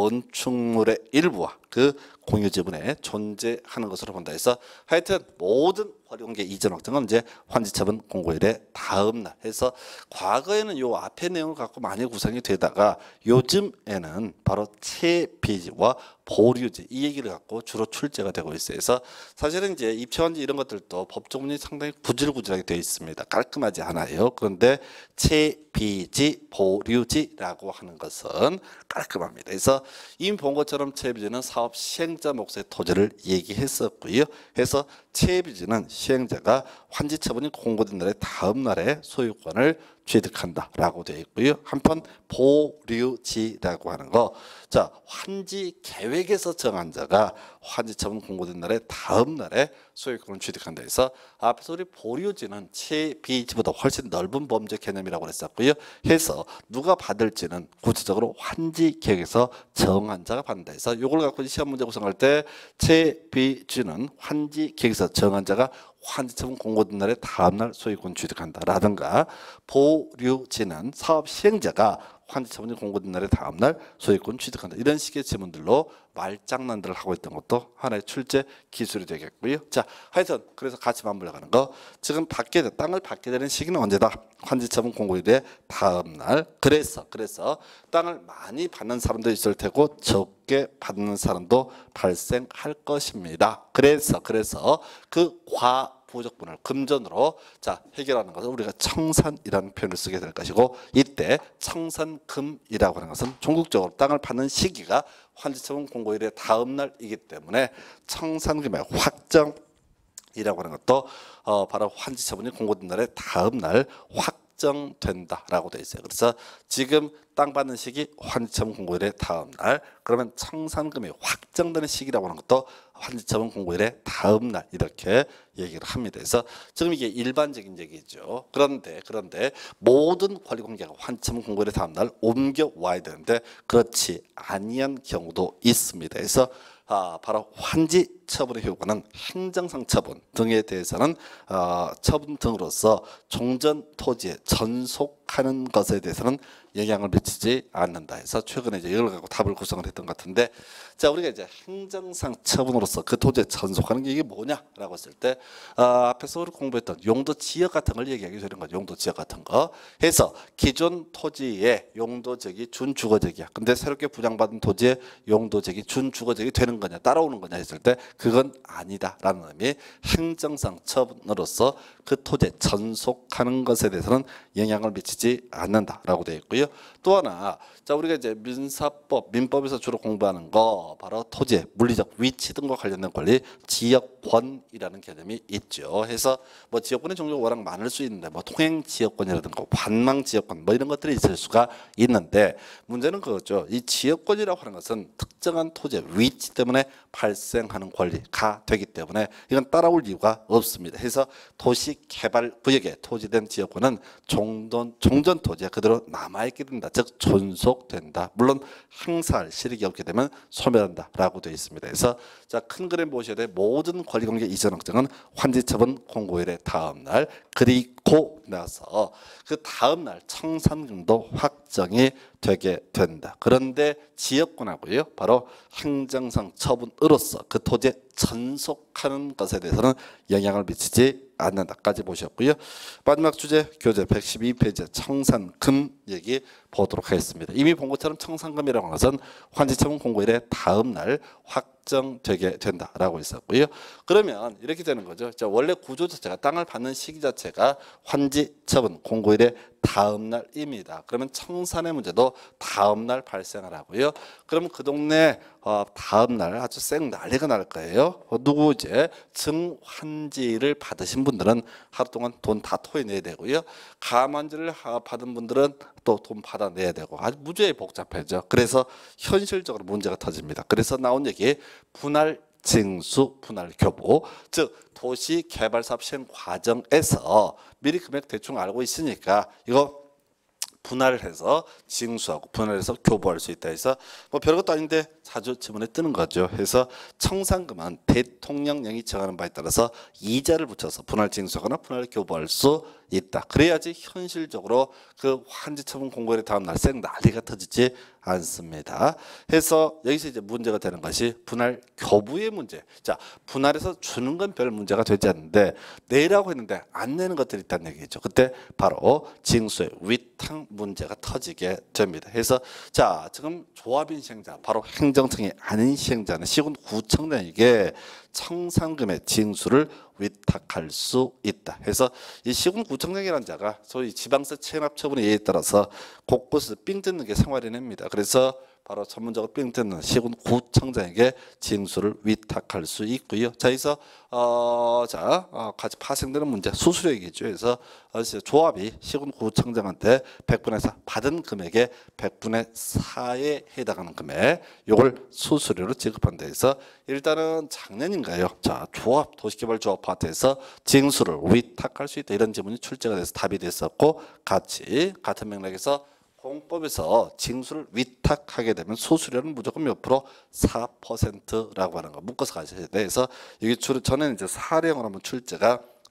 건축물의 일부와 그 공유 지분에 존재하는 것으로 본다 해서 하여튼 모든 권리관계 이전 확정은 이제 환지처분 공고일의 다음 날 해서 과거에는 요 앞에 내용을 갖고 많이 구성이 되다가 요즘에는 바로 채비지와 보류지 이 얘기를 갖고 주로 출제가 되고 있어요. 그래서 사실은 이제 입체환지 이런 것들도 법조문이 상당히 구질구질하게 되어 있습니다. 깔끔하지 않아요. 그런데 채비지, 보류지라고 하는 것은 깔끔합니다. 그래서 이미 본 것처럼 채비지는 사업 시행자 몫의 토지를 얘기했었고요. 그래서 채비지는 시행자가 환지처분이 공고된 날의 다음 날에 소유권을 취득한다라고 되어 있고요. 한편 보류지라고 하는 거, 자 환지 계획에서 정한 자가 환지처분 공고된 날의 다음 날에 소유권을 취득한다 해서 앞에서 우리 보류지는 채비지보다 훨씬 넓은 범죄 개념이라고 했었고요. 해서 누가 받을지는 구체적으로 환지 계획에서 정한 자가 받는다 해서 이걸 갖고 시험 문제 구성할 때 채비지는 환지 계획에서 정한 자가 환지처분 공고된 날에 다음날 소유권 취득한다라든가 보류지는 사업 시행자가 환지처분이 공고된 날에 다음날 소유권 취득한다. 이런 식의 지문들로 말장난들을 하고 있던 것도 하나의 출제 기술이 되겠고요. 자, 하여튼 그래서 같이 맞물려가는 거. 지금 받게 돼, 땅을 받게 되는 시기는 언제다? 환지처분 공고일의 다음날. 그래서 그래서 땅을 많이 받는 사람도 있을 테고 적게 받는 사람도 발생할 것입니다. 그래서 그래서 그 과 부족분을 금전으로 자 해결하는 것은 우리가 청산이라는 표현을 쓰게 될 것이고, 이때 청산금이라고 하는 것은 종국적으로 땅을 받는 시기가 환지처분 공고일의 다음 날이기 때문에 청산금의 확정이라고 하는 것도 어, 바로 환지처분이 공고된 날의 다음 날 확정된다라고 되어 있어요. 그래서 지금 땅 받는 시기 환지처분 공고일의 다음 날, 그러면 청산금이 확정되는 시기라고 하는 것도 환지처분 공고일의 다음 날 이렇게 얘기를 합니다. 그래서 지금 이게 일반적인 얘기죠. 그런데 그런데 모든 권리관계가 환지처분 공고일의 다음 날 옮겨 와야 되는데 그렇지 아니한 경우도 있습니다. 그래서 아, 바로 환지 처분의 효과는 행정상 처분 등에 대해서는 어, 처분 등으로서 종전 토지에 전속하는 것에 대해서는 영향을 미치지 않는다 해서 최근에 이제 이걸 갖고 답을 구성을 했던 것 같은데, 자 우리가 이제 행정상 처분으로서 그 토지에 전속하는 게 이게 뭐냐라고 했을 때 어, 앞에서 우리 공부했던 용도 지역 같은 걸 얘기하기 되는 거죠. 용도 지역 같은 거 해서 기존 토지의 용도적이 준주거적이야. 근데 새롭게 분양받은 토지의 용도적이 준주거적이 되는 거냐 따라오는 거냐 했을 때 그건 아니다라는 의미. 행정상 처분으로서 그 토지에 전속하는 것에 대해서는 영향을 미치지 않는다라고 되어 있고요. 또 하나, 자 우리가 이제 민사법, 민법에서 주로 공부하는 거 바로 토지의 물리적 위치 등과 관련된 권리, 지역권이라는 개념이 있죠. 해서 뭐 지역권의 종류가 워낙 많을 수 있는데 뭐 통행 지역권이라든가 관망 지역권 뭐 이런 것들이 있을 수가 있는데, 문제는 그거죠. 이 지역권이라고 하는 것은 특정한 토지의 위치 때문에 발생하는 권리가 되기 때문에 이건 따라올 이유가 없습니다. 해서 도시개발구역에 토지된 지역권은 종전, 종전 토지에 그대로 남아있게 된다. 즉 존속된다. 물론 행사할 실익이 없게 되면 소멸한다라고 되어 있습니다. 그래서 자, 큰 그림 보셔야 돼. 모든 권리관계 이전 확정은 환지처분 공고일의 다음 날 그리고 나서 그 다음 날 청산금도 확정이 되게 된다. 그런데 지역권하고요 바로 행정상 처분으로서 그 토지에 전속하는 것에 대해서는 영향을 미치지 않는다까지 보셨고요. 마지막 주제 교재 백십이 페이지 청산금 얘기 보도록 하겠습니다. 이미 본 것처럼 청산금이라고 하는 것은 환지처분 공고일의 다음 날 확정되게 된다라고 있었고요. 그러면 이렇게 되는 거죠. 자, 원래 구조 자체가 땅을 받는 시기 자체가 환지처분 공고일의 다음 날입니다. 그러면 청산의 문제도 다음 날 발생을 하고요. 그러면 그 동네 어, 다음 날 아주 쌩 난리가 날 거예요. 어, 누구 이제 증환지를 받으신 분들은 하루 동안 돈 다 토해내야 되고요. 가만지를 받은 분들은 또 돈 받아내야 되고 아주 무지하게 복잡해져. 그래서 현실적으로 문제가 터집니다. 그래서 나온 얘기 분할 징수, 분할 교부, 즉 도시개발사업 시행 과정에서 미리 금액 대충 알고 있으니까 이거 분할을 해서 징수하고 분할해서 교부할 수 있다 해서 뭐 별것도 아닌데 자주 지문에 뜨는 거죠. 해서 청산금은 대통령령이 정하는 바에 따라서 이자를 붙여서 분할 징수하거나 분할 교부할 수 있다. 그래야지 현실적으로 그 환지처분 공고일의 다음 날 쌩 난리가 터지지 않습니다. 해서 여기서 이제 문제가 되는 것이 분할 교부의 문제. 자, 분할해서 주는 건 별 문제가 되지 않는데 내라고 했는데 안 내는 것들이 있다는 얘기죠. 그때 바로 징수의 위탁 문제가 터지게 됩니다. 그래서 자, 지금 조합인 시행자, 바로 행정청이 아닌 시행자는 시군구청장에게 청산금의 징수를 위탁할 수 있다. 그래서 이 시군구청장이라는 자가 소위 지방세 체납 처분의 예에 따라서 곳곳에서 삥 뜯는 게 생활인입니다. 그래서 바로 전문적으로 삥 뜯는 시군구청장에게 징수를 위탁할 수 있고요. 자, 여기서 어, 자 어, 같이 파생되는 문제 수수료이겠죠. 그래서 어, 조합이 시군구청장한테 백분의 사 받은 금액의 백분의 사에 해당하는 금액 요걸 수수료로 지급한다 해서 일단은 작년인가요? 자, 조합 도시개발조합 파트에서 징수를 위탁할 수 있다 이런 지문이 출제가 돼서 답이 됐었고, 같이 같은 맥락에서 공법에서 징수를 위탁하게 되면 수수료는 무조건 몇 프로? 사 퍼센트라고 하는 거 묶어서 가셔야 돼. 그래서 여기 주로 저는 이제 사례형으로 한번 출제가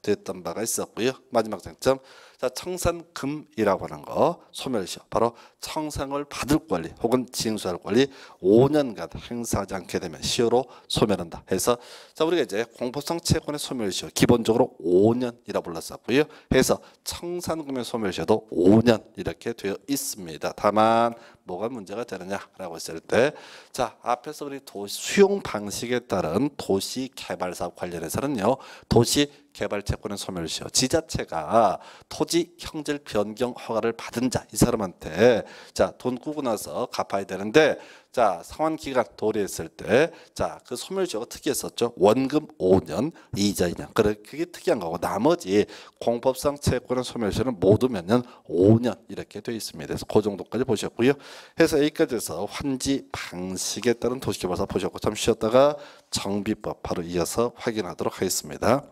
됐던 바가 있었고요. 마지막 쟁점. 자, 청산금이라고 하는 거 소멸시효 바로 청산을 받을 권리 혹은 징수할 권리 오 년간 행사하지 않게 되면 시효로 소멸한다 해서 자 우리가 이제 공법상 채권의 소멸시효 기본적으로 오 년이라 불렀었고요. 해서 청산금의 소멸시효도 오 년 이렇게 되어 있습니다. 다만 뭐가 문제가 되느냐라고 했을 때 자 앞에서 우리 도시 수용 방식에 따른 도시 개발 사업 관련해서는요. 도시 개발 채권의 소멸시효 지자체가 토지 형질 변경 허가를 받은 자 이 사람한테 자 돈 꾸고 나서 갚아야 되는데 자 상환 기간 도래했을 때 자 그 소멸시효가 특이했었죠. 원금 오 년 이자 이 년 그래 그게 특이한 거고 나머지 공법상 채권의 소멸시효는 모두 몇 년 오 년 이렇게 되어 있습니다. 그래서 그 정도까지 보셨고요. 해서 여기까지 해서 환지 방식에 따른 도시개발사 보셨고 잠시 쉬었다가 정비법 바로 이어서 확인하도록 하겠습니다.